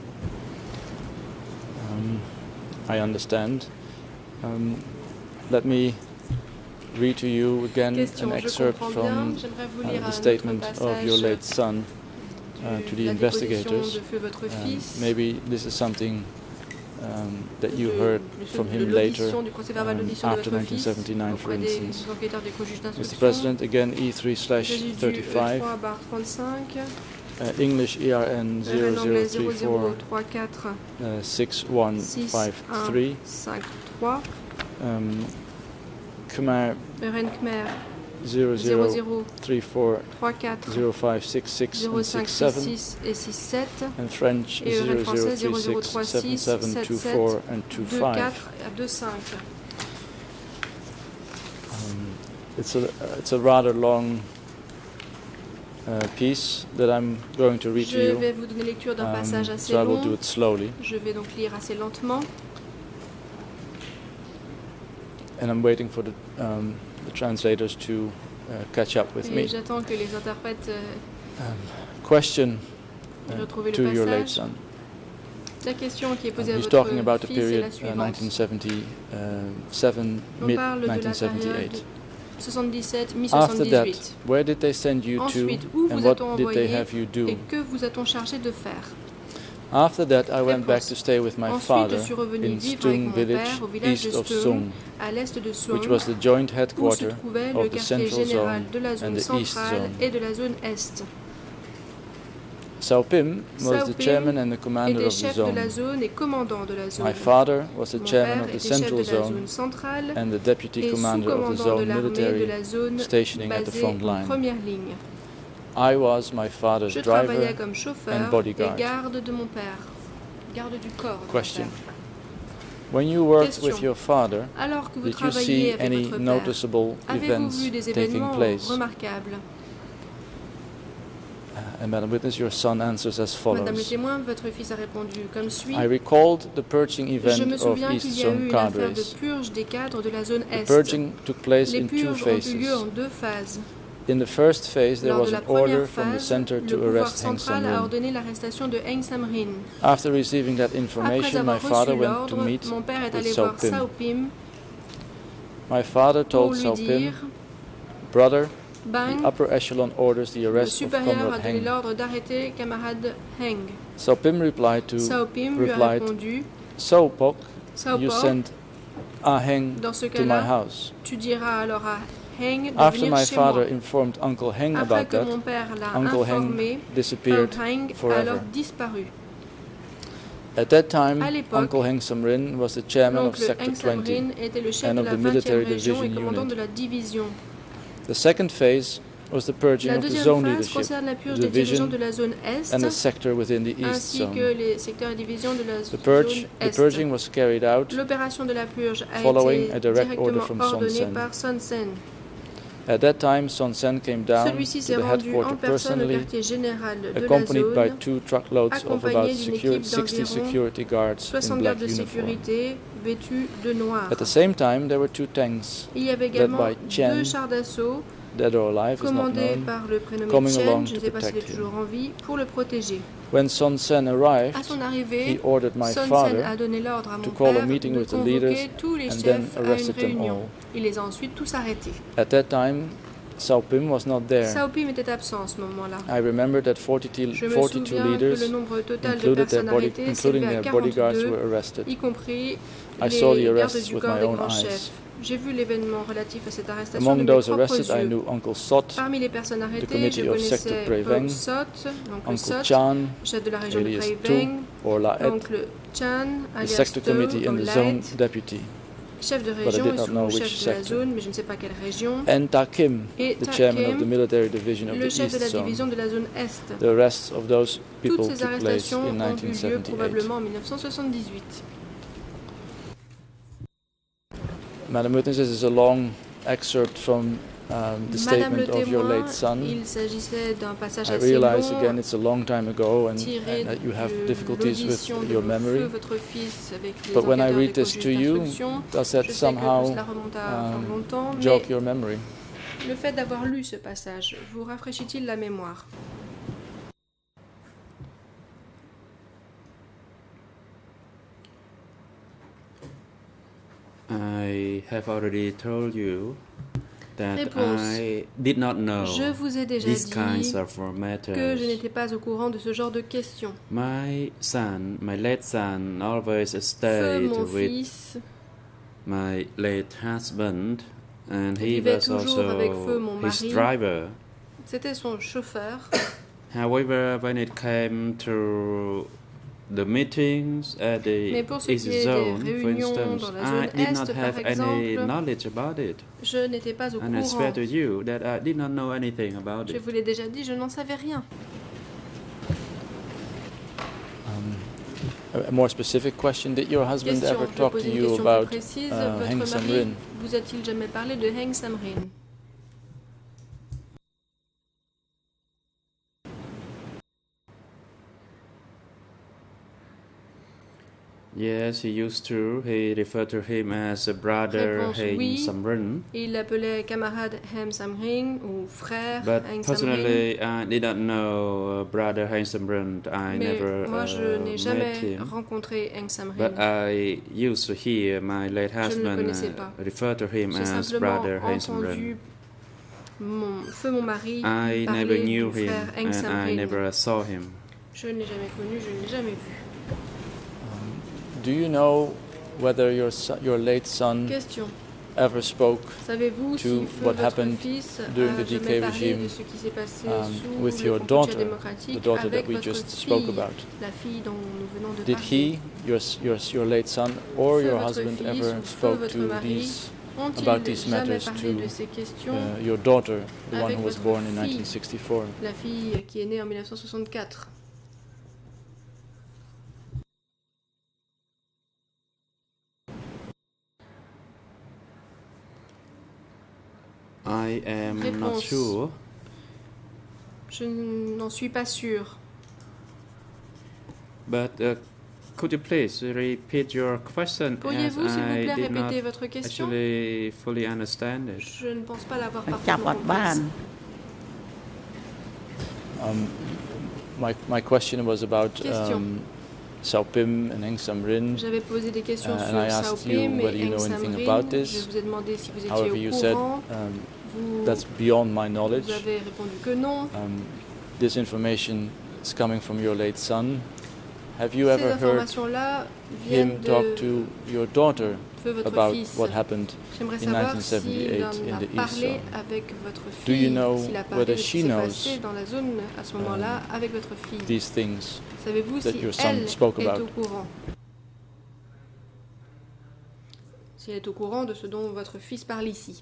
I understand. Let me read to you again Question, an je excerpt comprends bien. from J'aimerais vous lire the un autre statement of your passage late son to the la déposition investigators. de feu votre fils. Maybe this is something that you heard from him later du procès verbal d'audition de after votre fils 1979, for auprès des instance. enquêteurs des co-juges Mr. d'instruction. President, again Il s'agit du E3/35, E3/35, English ERN RN anglais 0034 0034 6153, 6153, Khmer RN Khmer 0034 0034 0566 and 67, 0566 et 67, and French et RN français 0036 7724 and 25. 24 à 25. It's a rather long piece that I'm going to read to Je you, vais vous donner lecture d'un passage assez so I will do long. it slowly, Je vais donc lire assez lentement. and I'm waiting for the translators to catch up with Et me. j'attends que les interprètes Question aient retrouvé to le your late passage. son. La question qui est posée à He's talking about votre the fils est period la suivante. 1977, On parle de la période mid-1978. 77, After that, mi-78. where did they send you to, Ensuite, où and vous what a-t-on did they envoyé have you do? et que vous a-t-on chargé de faire? After that, I went back Réponse. to stay with my Ensuite, father je suis revenu in vivre avec Stung mon village, père au village de east of Stung, Sung, à l'est de which Sung, was the joint où se headquarter trouvait le of the quartier Central général Zone de la and zone the East centrale Zone. et de la zone est. Sou Pim was Sou the Pim chairman and the commander était of the chef de la zone. zone et commandant de la zone. My father was the Mon chairman père of the était chef Central de la Zone zone centrale and the deputy et commander of the sous-commandant de zone l'armée de military la zone stationing at the basée front en line. première ligne. I was my father's Je travaillais driver comme and chauffeur bodyguard. et garde de mon père. Garde du corps de mon Question. père. When you worked Question. with your father, Alors que vous did you travailliez see avec any votre père, noticeable avez-vous events vu des taking événements place? remarquables? And Madam Witness, your son answers as Madame le follows. témoin, votre fils a répondu comme suit. I recalled the purging Je event me of souviens East qu'il y a eu Zone une card affaire de race. purge des cadres de la zone The Est. purging took place Les in two purges ont eu lieu phases. en deux phases. In the first phase, there Lors was de la an order première from the phase, center le to pouvoir arrest Heng central a Samrin. ordonné l'arrestation de Heng Samrin. After receiving that Après information, my avoir father reçu went to l'ordre, meet mon père est with allé Sou voir Pim. Sou Pim My father pour told lui Sou Pim, dire brother, Bang, the upper echelon orders the le arrest of supérieur a Comrade donné Heng. l'ordre d'arrêter camarade Heng. Sou Pim replied Sou Pim lui a replied, répondu, So Pok, Sao you Pok, send Ah Heng dans ce to my cas-là, house. tu diras alors à Heng de After venir my chez moi. father informed Uncle Heng Après about que that, mon père l'a Uncle Heng informé, disappeared Heng a forever. alors disparu. At that time, À l'époque, Uncle Heng Samrin was the chairman of l'oncle Sector Heng 20 Samrin était le chef and de of la the 20e military région et division commandant unit. de la division. The second phase was the purging La of the deuxième zone phase leadership, concerne la purge the des dirigeants de division la zone Est, and the sector within the East ainsi zone. que les secteurs et divisions de la The zone purging Est. was carried out L'opération de la purge a following été a direct order directement from Son ordonnée Sen. par Son Sen. At that time, Son Sen came down Celui-ci to s'est the rendu en headquarters personne au personally, quartier général de la accompanied by zone, 2 truckloads of accompagné about d'une équipe 60 d'environ security guards in 60 black gardes de uniform. sécurité vêtus de noir. At the same time, there were 2 tanks, Il y avait led également by Chen, deux chars d'assaut dead or alive is not commandés known, par le prénommé coming Chen, along je ne to sais pas s'il est protect him. toujours en vie, pour le protéger. When Son Sen À arrived, son he arrivée, ordered my Son Sen father a donné l'ordre à mon to call a père meeting de with the leaders convoquer tous les and then chefs à une arrested them réunion. all. Il les a ensuite tous arrêtés. At that time, Sao Pim was not there. Sao Pim était absent à ce moment-là. I remember that 42 Je me 42 souviens que leaders, le nombre total de including personnes arrêtées s'élevait à their bodyguards, 42, were arrested. y compris I saw the les gardes arrests du with corps my des own grands eyes. chefs. J'ai vu l'événement relatif à cette arrestation Among de mes those propres arrested, I yeux. knew Uncle Sot, Parmi les personnes arrêtées, committee je of Sector connaissais Preveng, Paul Sot, l'oncle Uncle Sot, Chan, chef de la région de alias Preveng, Tu, or La Et, l'oncle Chan, the alias Sector To, Committee and ou the Laet, Zone Deputy, chef de I région did et not know sous-chef which de la sector. zone, mais je ne sais pas quelle région, and Ta Kim, et the Ta chairman of the Kim, military division of le the chef de East la division Zone. de la zone Est. The arrests of those people Toutes ces took place arrestations in ont eu lieu 1978. probablement en 1978. Madam Witness, this is a long excerpt from the Madame le statement of your témoin, late son. il s'agissait d'un passage I assez realize long, again it's a long time ago and tiré that you have de difficulties with l'audition de your mon memory. feu, votre fils, avec les But when I enquêteurs read des this juges to you, d'instruction. does that Je sais que somehow cela remonte à fort longtemps, jog mais your memory? le fait d'avoir lu ce passage vous rafraîchit-il la mémoire? I have already told you that Réponse. I did not know Je vous ai déjà these kinds dit of que je matters. n'étais pas au courant de ce genre de questions. My son, my late son, always Feu, stayed mon with fils, my late husband, and he vivait was toujours avec Feu, mon also his mari. driver. c'était son chauffeur. However, when it came to the meetings at Mais the pour ce East qui est des Zone, for réunions instance, dans la I zone did Est, not par have any exemple, knowledge about it. je n'étais pas au And I swear courant. to you that I did not know anything about Je it. vous l'ai déjà dit, je n'en savais rien. A more specific question, did your husband Question, ever je vais talk to poser une you question plus about précise. Heng Votre mari Samrin? vous a-t-il jamais parlé de Heng Samrin? Yes, he used to. He referred to him as a brother Réponse Heng oui. Samrin. Il l'appelait camarade Heng Samrin ou frère But Heng Samrin. personally, I did not know brother Heng Samrin. I Mais never moi, je n'ai met jamais him. rencontré Heng Samrin. But I used to hear my late Je ne le husband connaissais pas. refer to him J'ai as simplement brother Heng Samrin. entendu mon mari I never parler knew du him frère Heng and I Samrin. never saw him. Je ne l'ai jamais connu, je ne l'ai jamais vu. Do you know whether your late son Question. ever spoke Savez-vous si to Feu, what votre happened fils, during a the jamais DK parlé regime, de ce qui s'est passé with sous your le Kampuchea daughter, démocratique the daughter that avec we votre just fille, spoke about? la fille dont nous venons de Did parler? he, your late son, or Feu, your votre husband fils ever ou Feu, spoke votre to mari, about ont-ils these jamais matters parlé to de ces questions your daughter, the one avec who was votre born in fille, 1964? la fille qui est née en 1964? I am not Réponse. sure. Je n'en suis pas sûre. But could you please repeat your question as Pourriez-vous, s'il vous I plaît, did not répéter votre question? actually fully understand it. Je ne pense pas l'avoir ចាប់ parfaitement អត់បាន comprise. My question was about Question. Sao Pim and Heng Samrin. J'avais posé des questions and sur I Sao asked you Pim whether et you Heng know anything Samrin. about Je this. vous ai demandé si vous However, étiez you au said courant. Vous, that's beyond my knowledge. vous avez répondu que non. This information is coming from your late son. have you Ces ever heard informations-là viennent him talk to your daughter de votre about fils. what happened J'aimerais in savoir s'il 1978 en in a the East parlé Zone? avec votre Do you fille, know s'il a parlé whether de ce she qui s'est knows passé dans la zone à ce moment-là avec votre fille. these things Savez-vous that si your son elle spoke est about? au courant? Si elle est au courant de ce dont votre fils parle ici.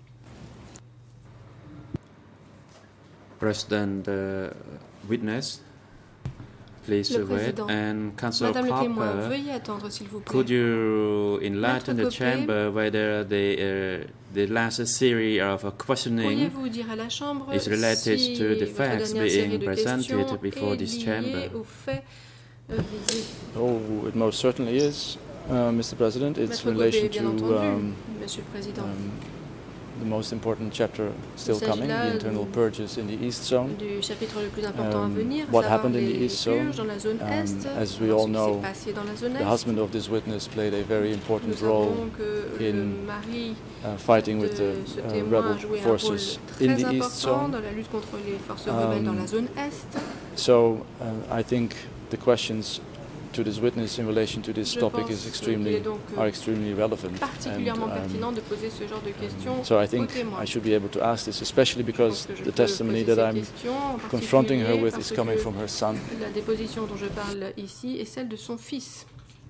President, witness, please Le wait. président. And Councillor Madame le témoin, Copper, veuillez attendre s'il vous plaît. could you enlighten the Maître Copé, chamber whether the last series of questioning pourriez-vous dire à la Chambre is related si to the votre facts dernière série being de presented questions before est this liée chamber? aux faits visés? Oh, it most certainly is, Mr. President. It's Maître in Copé, relation bien to entendu, Monsieur le Président. the most important chapter still s'agit coming, là the internal purges in the East Zone. Du chapitre le plus important à venir, What savoir happened in the les East Zone, purges dans la zone Est, as we voir all ce qui know, s'est passé dans la zone the Est. husband of this witness played a very important Nous role savons que le in mari fighting with de the ce témoin a rebel joué un rôle forces in très the East important Zone. dans la lutte contre les forces rebelles dans la zone Est. So I think the questions to this witness in relation to this Je topic pense is qu'il extremely est donc are extremely relevant. particulièrement pertinent de poser ce genre de questions So I aux think témoins. I should be able to ask this, especially Je pense because que je the peux testimony poser that ces I'm questions, en confronting her particulier with parce is coming que from her son. la déposition dont je parle ici est celle de son fils.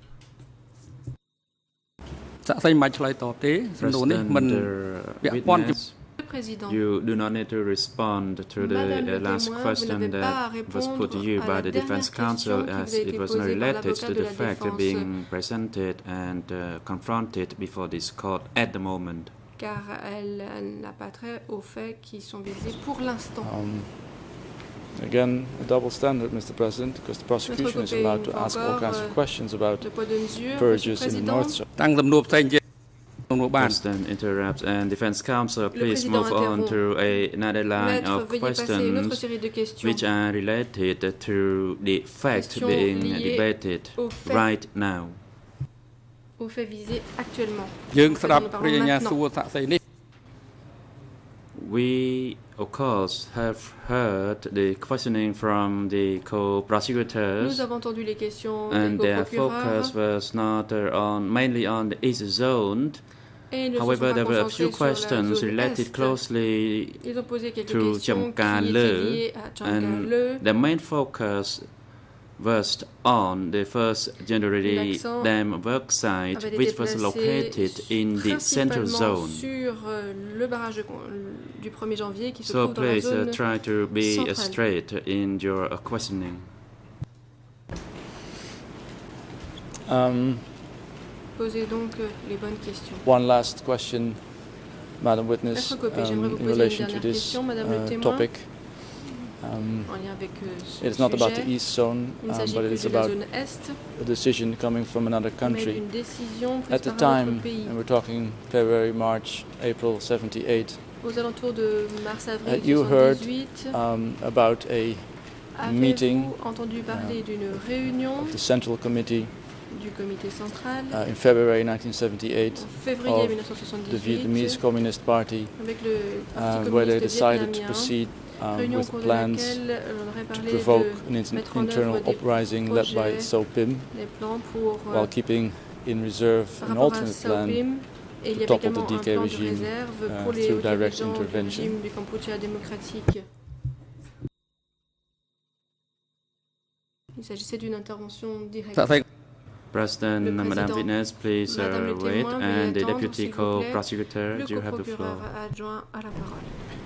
សាក់សីមិនបាច់ឆ្លើយតបទេសំណួរនេះមិន ពាក់ព័ន្ធ Witness, Président. you do not need to respond to Madame the le last témoin, question vous n'avez pas à that was put to répondre you à by la the defense dernière counsel, question qui as vous a été it was not posée par related l'avocat to de the la fact défense. being presented and confronted before this court at the moment. Car elle n'a pas trait aux faits qui sont visés pour l'instant. Again, a double standard, Mr. President, because the prosecution is Copé, allowed to une fois ask all kinds of encore, questions about Le poids de mesure, Monsieur le purges in the Président. North Zone. តាំងសំណួរផ្សេងទៀតសំណួរបាន President interrupts and defense counsel, Le please président move on interrompt. to another line Maître, of veuillez passer une autre questions série de questions. which are related to the fact Questions being liées debated aux faits. right now. Aux faits visés actuellement. យើងស្ដាប់ Nous ព្រះ parlons ញ្ញា maintenant. សួរសាក់សីនេះ We, of course, have heard the questioning from the Nous co-prosecutors, avons entendu les questions and des their co-procureurs. focus was not mainly on the East Zone. Et ils ne se sont However, pas there were a few concentrés sur la questions zone related Est. closely Ils ont posé quelques to questions qui Chamkale, étaient liées à and Chamkale. the main focus was on the first January L'accent dam work site, avait été which was placé located in the central principalement zone. sur le barrage du 1er janvier qui se So trouve dans la please zone try to be centrale. straight in your questioning. Posez donc les bonnes questions. One last question, Madam Witness, Maître Copé, j'aimerais vous in poser une relation to dernière this question, Madame le témoin, topic. en lien avec ce It is not about the sujet. East Zone, Il ne s'agit but it plus is de la about zone Est, a decision coming from another mais country. d'une décision prise At the par un autre time, pays. and we're talking February, March, April 78, Aux alentours de mars-avril you heard 1978, about a meeting avez-vous entendu parler d'une réunion of the Central Committee du comité central in February en 1978 février of the 1978 Vietnamese Communist Party, avec le Parti where they communiste decided to vietnamien, proceed réunion au with cours de plans laquelle on aurait to parlé provoke de an mettre en internal œuvre des uprising led by projets, Sou Pim, des plans pour while keeping in reserve par an rapport à alternate Sao plan Pim, et il y to avait topple the également un DK plan de regime, réserve pour les through hauts direct dirigeants du intervention. régime du Cambodge démocratique. Il s'agissait d'une intervention directe. សាក់សី President, Le Madam Président, Witness, please Madame le wait, témoin, and veuillez the attendre, Deputy s'il vous plaît. Co-Prosecutor, Le you have the floor. co-procureur adjoint a la parole.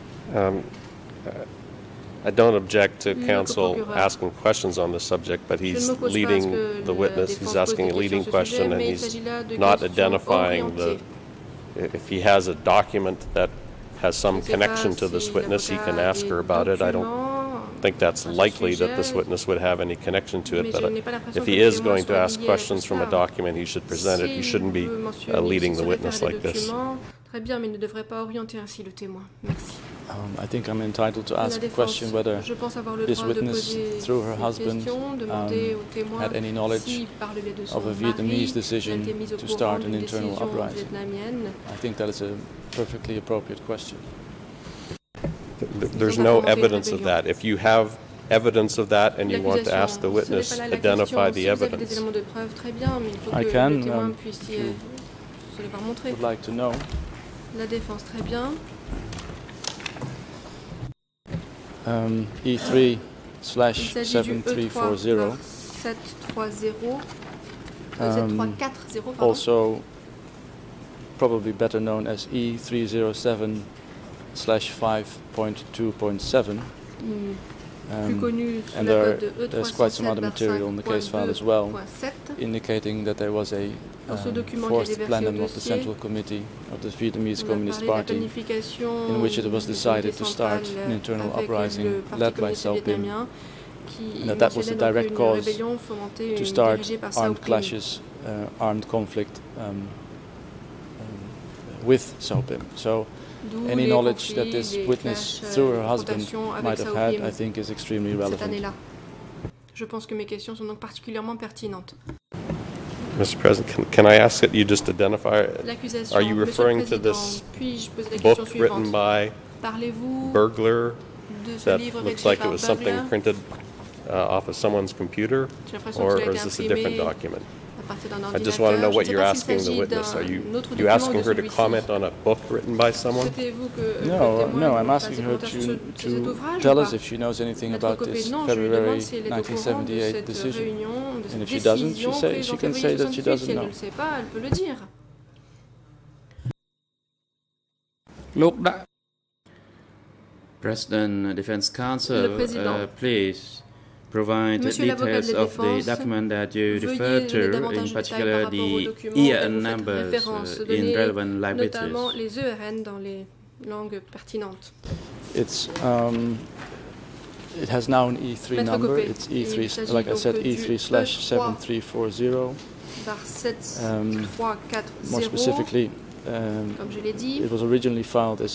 I don't object to Le counsel procureur. asking questions on the subject, but Je ne he's m'oppose pas à ce leading que the la witness. défense He's pose asking des a questions leading sur ce sujet, question, and mais il he's s'agit là de not questions identifying orientées. if he has a document that has some Je ne sais connection pas to si this witness, he can l'avocat ask a her des about it. I don't documents think that's à ce likely that this sujet, witness would have any connection to it, mais but je n'ai pas l'impression if que he le is témoin going to soit ask lié à questions from a cela. document, he should present it. He S'il shouldn't be veut mentionner, leading s'il the se witness réfère à like des this. documents, très bien, mais il ne devrait pas orienter ainsi le témoin. Merci. I think I'm entitled to La ask a défense, question whether je pense avoir le this droit de witness, poser through her cette husband, question, demander au témoin had any knowledge si, par le biais de son of a mari, Vietnamese elle a decision été mise au to courant start an d'une internal décision uprising. vietnamienne. I think that is a perfectly appropriate question. There's no evidence of that. If you have evidence of that and you want to ask the witness identify the evidence. Des éléments de preuve, très bien, mais il faut I que can, le témoin puisse se les voir montrer. Would like to know. La défense, très bien. E3 Il s'agit du /7340. 740, pardon. Also probably better known as E307 /5.2.7. Plus connu sous And la code de there's quite some other material in the case file as well, indicating that there was a forced plenum of the Central Committee of the Vietnamese Communist Party, in which it was decided to start an internal uprising led by Sou Pim, and that was the direct cause to start armed clashes, armed conflict with Sou Pim. So any knowledge that this witness, through her husband, might have had, I think, is extremely relevant. Je pense que mes questions sont donc particulièrement pertinentes. Mr. President, can I ask that you just identify? Are you referring to this book written by Burglar that looks like it was something printed off of someone's computer, or is this a different document? I just want to know what you're asking the witness. Are you asking her to comment on a book written by someone? No, I'm asking her to tell us if she knows anything about this February 1978 decision. And if she doesn't, she can say that she doesn't know. លោក ដាក់ President Defense Counsel, please provide details of the document that you refer to, in particular the ERN numbers in relevant languages. Notamment les ERN dans les langues pertinentes. It has now an E3 number. It's E3, like I said, E3/7340. More specifically, it was originally filed as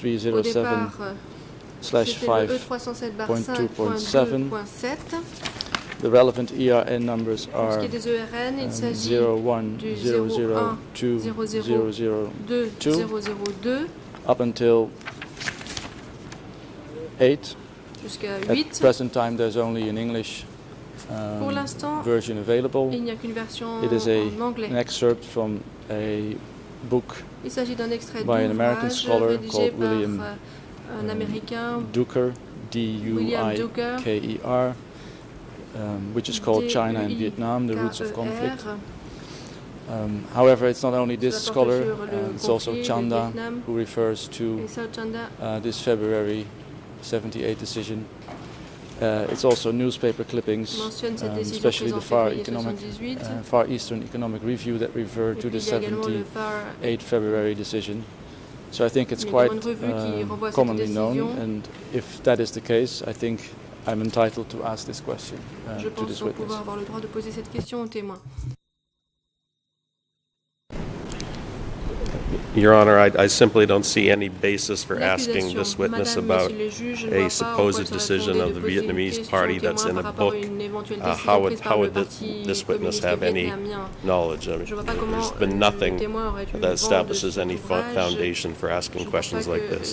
E307/5.2.7. The relevant ERN numbers are 01002002 up until 8. At the present time, there's only an English version available. It is an excerpt from a book by an American scholar called William Duker, Duiker, which is called China and Vietnam, the Roots of Conflict. However, it's not only this scholar, it's also Chanda, who refers to this February 78 decision. It's also newspaper clippings, especially the Far Eastern Economic Review that refer to the 78 February decision. So I think it's quite commonly known, and if that is the case, I think I'm entitled to ask this question to this witness. Your Honor, I simply don't see any basis for asking this witness about a supposed decision of the Vietnamese party that's in a book. How would this witness have any knowledge? I mean, there's been nothing that establishes any foundation for asking questions like this.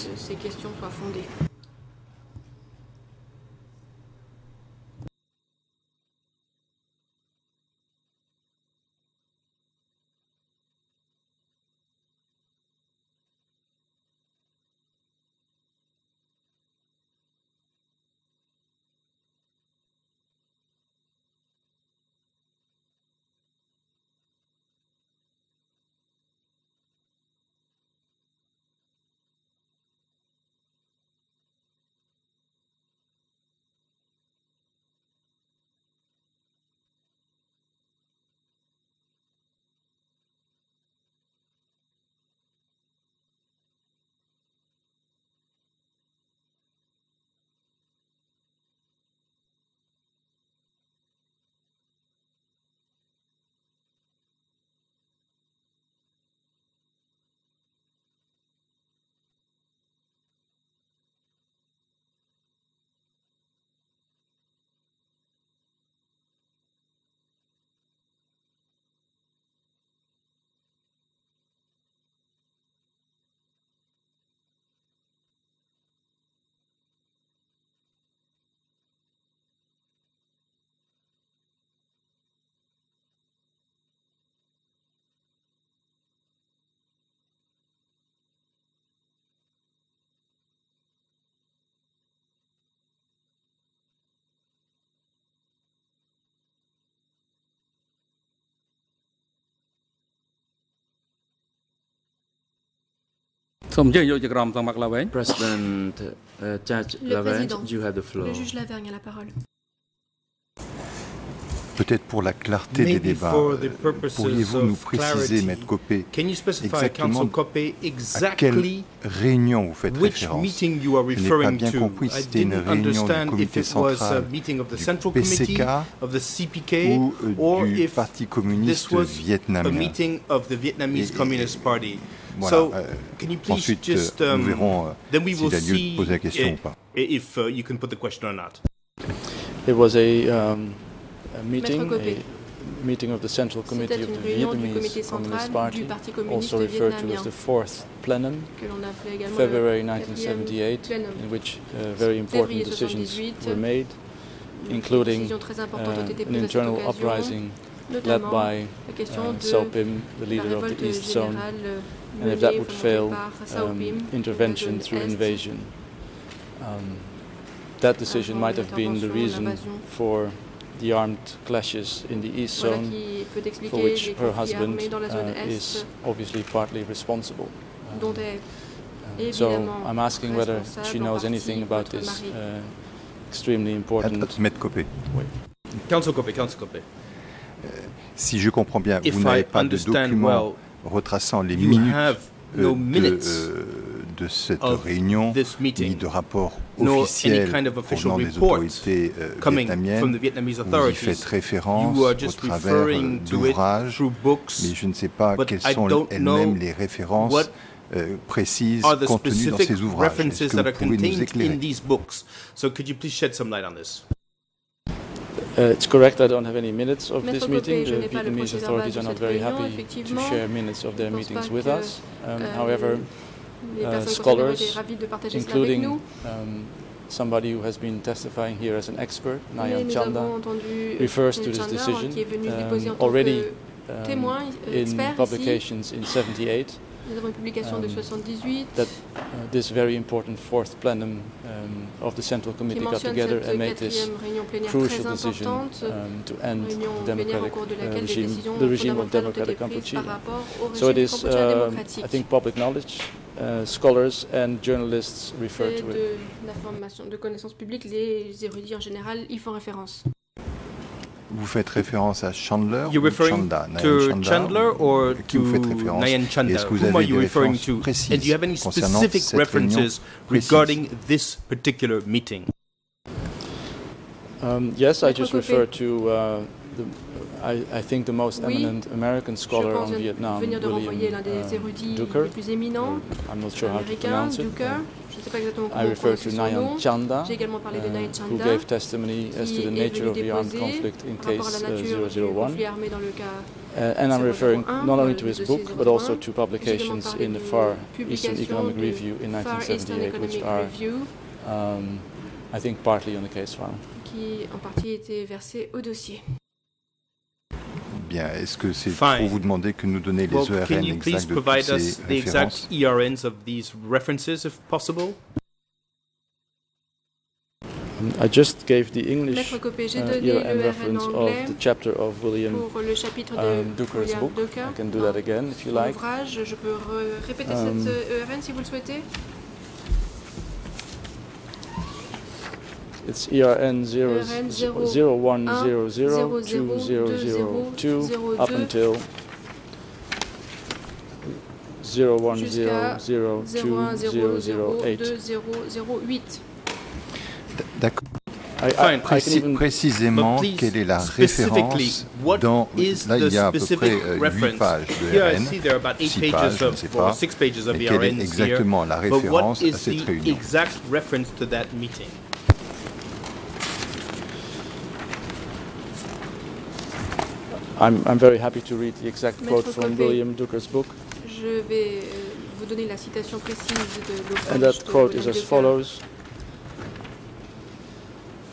President Judge Lavergne, you have the floor. Le juge Lavergne a la parole. Peut-être pour la clarté des débats, pourriez-vous nous préciser, Maître Copé, exactement à quelle réunion vous faites référence? Je n'ai pas bien compris si c'était une réunion du comité central du PCK ou du Parti communiste vietnamien. Voilà. Ensuite, nous verrons s'il a lieu de poser la question ou pas. It was a meeting of the Central Committee of the Vietnamese Communist Party, also referred to as the fourth plenum, February 1978, in which very important decisions were made, including an internal uprising led by Sou Pim, the leader of the East Zone, and if that would fail, intervention through invasion. That decision might have been the reason for the armed clashes in the East Zone, for which her husband is obviously partly responsible. So I'm asking whether she knows anything about this extremely important... Maître Copé. Oui. Counsel Copé. Si je comprends bien, vous n'avez pas de document retraçant les minutes de cette réunion, ni de rapport officiel provenant des autorités vietnamiennes. Vous y faites référence au travers d'ouvrages, mais je ne sais pas quelles sont elles-mêmes les références précises contenues dans ces ouvrages. Est-ce que vous pouvez nous éclairer? It's correct, I don't have any minutes of this meeting. The Vietnamese authorities are not very happy to share minutes of their meetings with us. However, scholars, including somebody who has been testifying here as an expert, Nayan Chanda, refers to this decision already in publications in 1978. Nous avons une publication de 78 that this very important fourth plenum of the Central Committee got together and made this crucial decision to end the regime of Democratic Kampuchea. So it is, I think, public knowledge. Scholars and journalists refer to it. De connaissances publiques, les érudits en général y font référence. Vous faites référence à Chandler ou Chanda? Chandler or qui vous faites référence? Nayan Chanda? Est-ce que vous avez des références précises and do you have any specific references regarding this particular meeting? Yes, I just refer to I think the most eminent American scholar on Vietnam, William Duker. I'm not sure how to pronounce it. I refer to Nayan Chanda, who gave testimony as to the nature of the armed conflict in case 001. And I'm referring not only to his book, but also to publications in the Far Eastern Economic Review in 1978, which are, I think, partly on the case file. Qui en partie était versé au dossier. Bien, est-ce que c'est pour vous demander que nous donner les ERN exacts de toutes ces the exact ERNs of these references, if possible? I just gave the English ERN reference of the chapter of William Duker's book. I can do that again if you like. Je peux répéter cette ERN si vous le souhaitez. It's ERN 01002002 up until 01002008. D'accord. Précisément, quelle est la référence dans... Là, il y a à peu près 8 pages de RN, 6 pages, je ne sais pas, mais quelle est exactement la référence à cette réunion? I'm very happy to read the exact quote from William Duker's book. Je vais vous donner la citation précise de l'ouvrage. And that quote is as follows.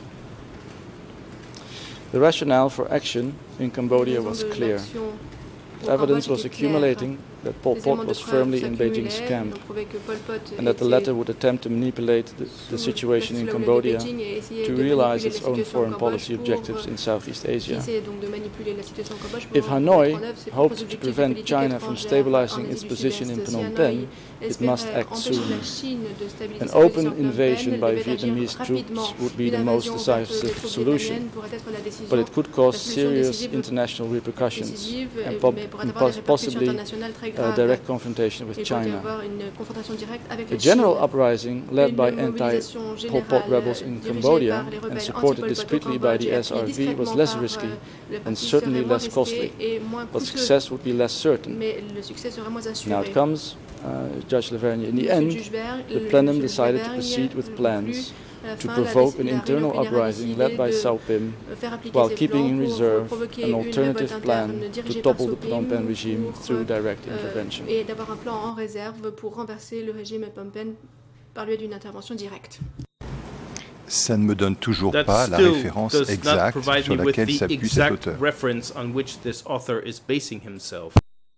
The rationale for action in Cambodia was clear. evidence was accumulating that Pol Pot was firmly in Beijing's camp, and that the latter would attempt to manipulate the situation in Cambodia to realize its own foreign policy objectives in Southeast Asia. If Hanoi hoped to prevent China from stabilizing its position in Phnom Penh, it must act soon. An open invasion by Vietnamese troops would be the most decisive solution, but it could cause serious international repercussions and possibly direct confrontation with China. A general uprising led by anti-Pol Pot rebels in Cambodia and supported discreetly by the SRV was less risky and certainly less costly, but success would be less certain. Now it comes, Judge Lavergne, in the end, the plenum decided to proceed with plans to provoke an internal uprising led by Sao Pim, while keeping in reserve an alternative plan to topple the Phnom Penh regime through direct intervention. Et d'avoir un plan en réserve pour renverser le régime à Phnom Penh par le biais d'une intervention directe. Ça ne me donne toujours pas la référence exacte sur laquelle s'appuie cet auteur. Reference on which this author is basing himself.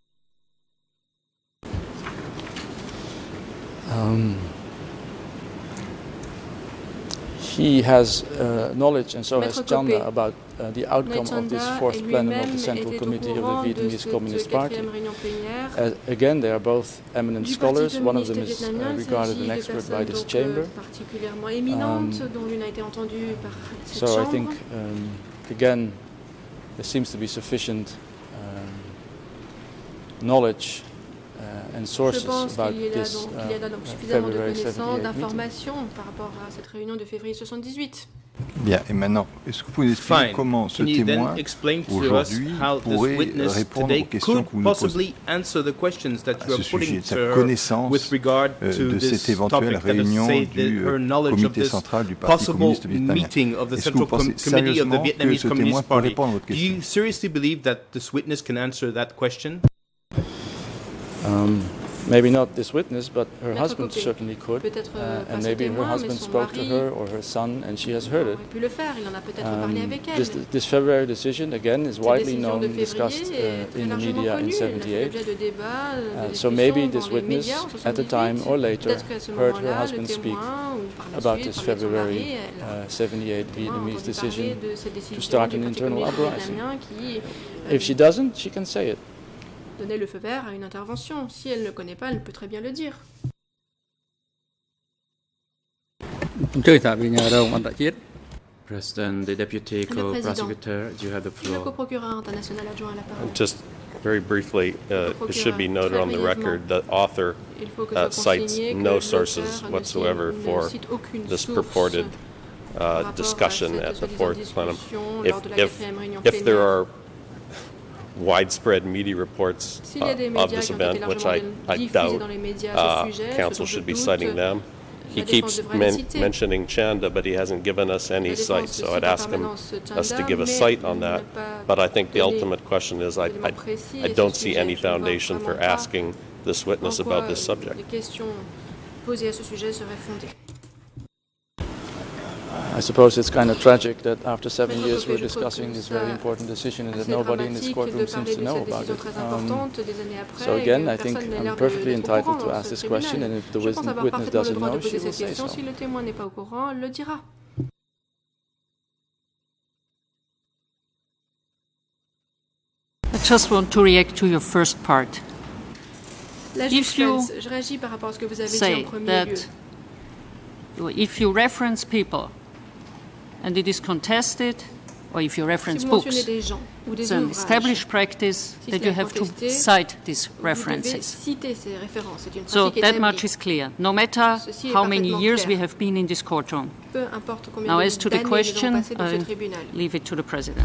He has knowledge, and so has Chanda, about the outcome of this fourth plenum of the Central Committee of the Vietnamese Communist Party. Again, they are both eminent scholars. One of them is regarded an expert by this chamber. So I think, again, there seems to be sufficient knowledge and sources about this February 78 meeting. Bien, et maintenant, est-ce que vous pouvez expliquer comment ce témoin aujourd'hui pourrait répondre aux questions que vous nous posez à ce sujet de sa connaissance de cette éventuelle réunion du comité central du Parti communiste vietnamien? Est-ce que vous pensez sérieusement que ce témoin peut répondre à votre question? Do you seriously believe that this witness can answer that question? Maybe not this witness, but her husband certainly could, and maybe her husband spoke to her or her son, and she has heard it. This February decision, again, is widely known and discussed in the media in '78. So maybe this witness, at the time or later, heard her husband speak about this February '78 Vietnamese decision to start an internal uprising. If she doesn't, she can say it. Donner le feu vert à une intervention. Si elle ne le connaît pas, elle peut très bien le dire. President, the deputy co-prosecutor, you have the floor. Le coprocureur international adjoint à la parole. Just very briefly, it should be noted on the record that author cites no sources whatsoever for this purported discussion at the fourth plenum. If there are widespread media reports of this event, which I doubt, counsel should be citing them. He keeps mentioning Chanda, but he hasn't given us any cite, so I'd ask us to give a cite on that. But I think the ultimate question is I don't see any foundation for asking this witness about this subject. I suppose it's kind of tragic that after 7 years we're discussing this very important decision and that nobody in this courtroom seems to know about it. So again, I think I'm perfectly entitled to ask this question, and if the witness doesn't know, she will say so. I just want to react to your first part. If you say that if you reference people and it is contested, or if you reference books, it's an established practice that you have to cite these references. So that much is clear, no matter how many years we have been in this courtroom. Now, as to the question, I'll leave it to the President.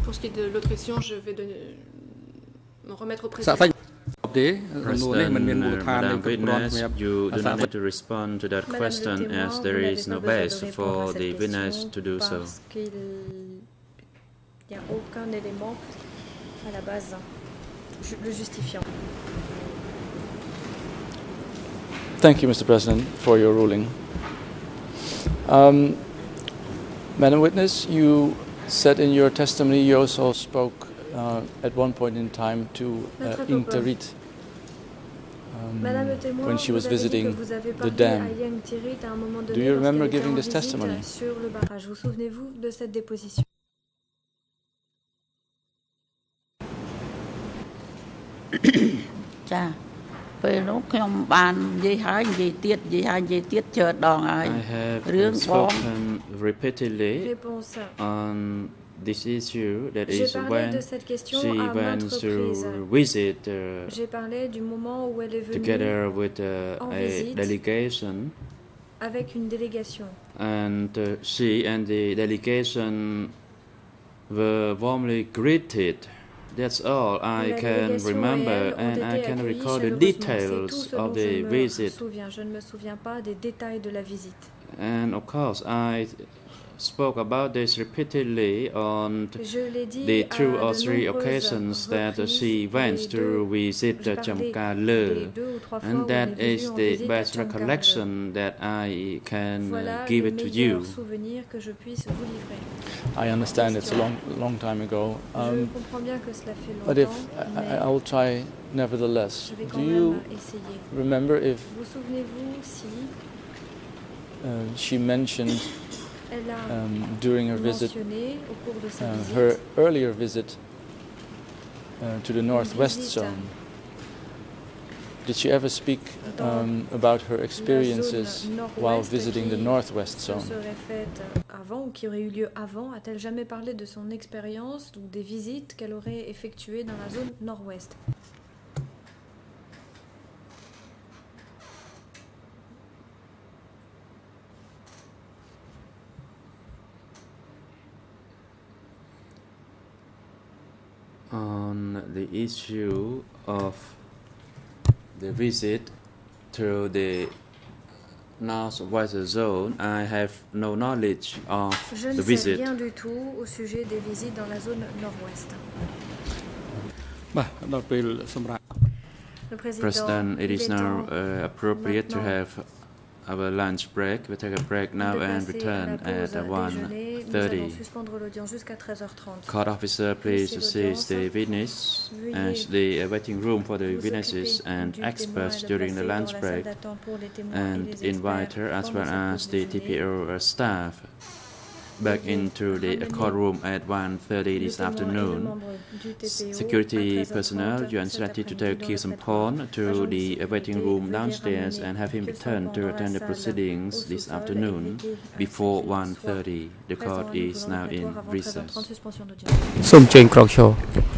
President, Madam Witness, you do not need to respond to that question as there is no base for the witness to do so. Thank you, Mr. President, for your ruling. Madam Witness, you said in your testimony you also spoke at one point in time to Ingtarit when she was visiting the dam. Do you remember giving this testimony? Vous souvenez-vous de cette déposition? Cha, ពេលនោះខ្ញុំបាននិយាយហើយនិយាយទៀតច្រើនដងហើយ I have រឿងបង spoken repeatedly on this issue, that is when she went to visit together with a delegation, avec une délégation, and she and the delegation were warmly greeted. That's all I can remember, and I can recall the details of the visit. Je ne me souviens pas des détails de la visite. And of course, I spoke about this repeatedly on the 2 or 3 occasions that she went to visit Chamkale, and that is the best recollection that I can give it to you. I understand it's a long time ago, but if I will try nevertheless. Do you remember if she mentioned during her visit, her earlier visit to the Northwest Zone? Did she ever speak about her experiences while visiting the Northwest Zone? Qui aurait eu lieu avant, a-t-elle jamais parlé de son expérience ou des visites qu'elle aurait effectuées dans la zone nord-ouest? On the issue of the visit to the Northwest Zone, I have no knowledge of the visit. Je ne sais rien du tout au sujet des visites dans la zone nord-ouest. Le President, it is now appropriate to have our lunch break. We take a break now and return at 1:30. Court officer, please assist the witness and the waiting room for the witnesses and experts during the lunch break, and invite her as well as the TPO staff back into the courtroom at 1:30 this afternoon. Security personnel, you are instructed to take Kyo Sampon to the waiting room downstairs and have him return to attend the proceedings this afternoon before 1:30. The court is now in recess.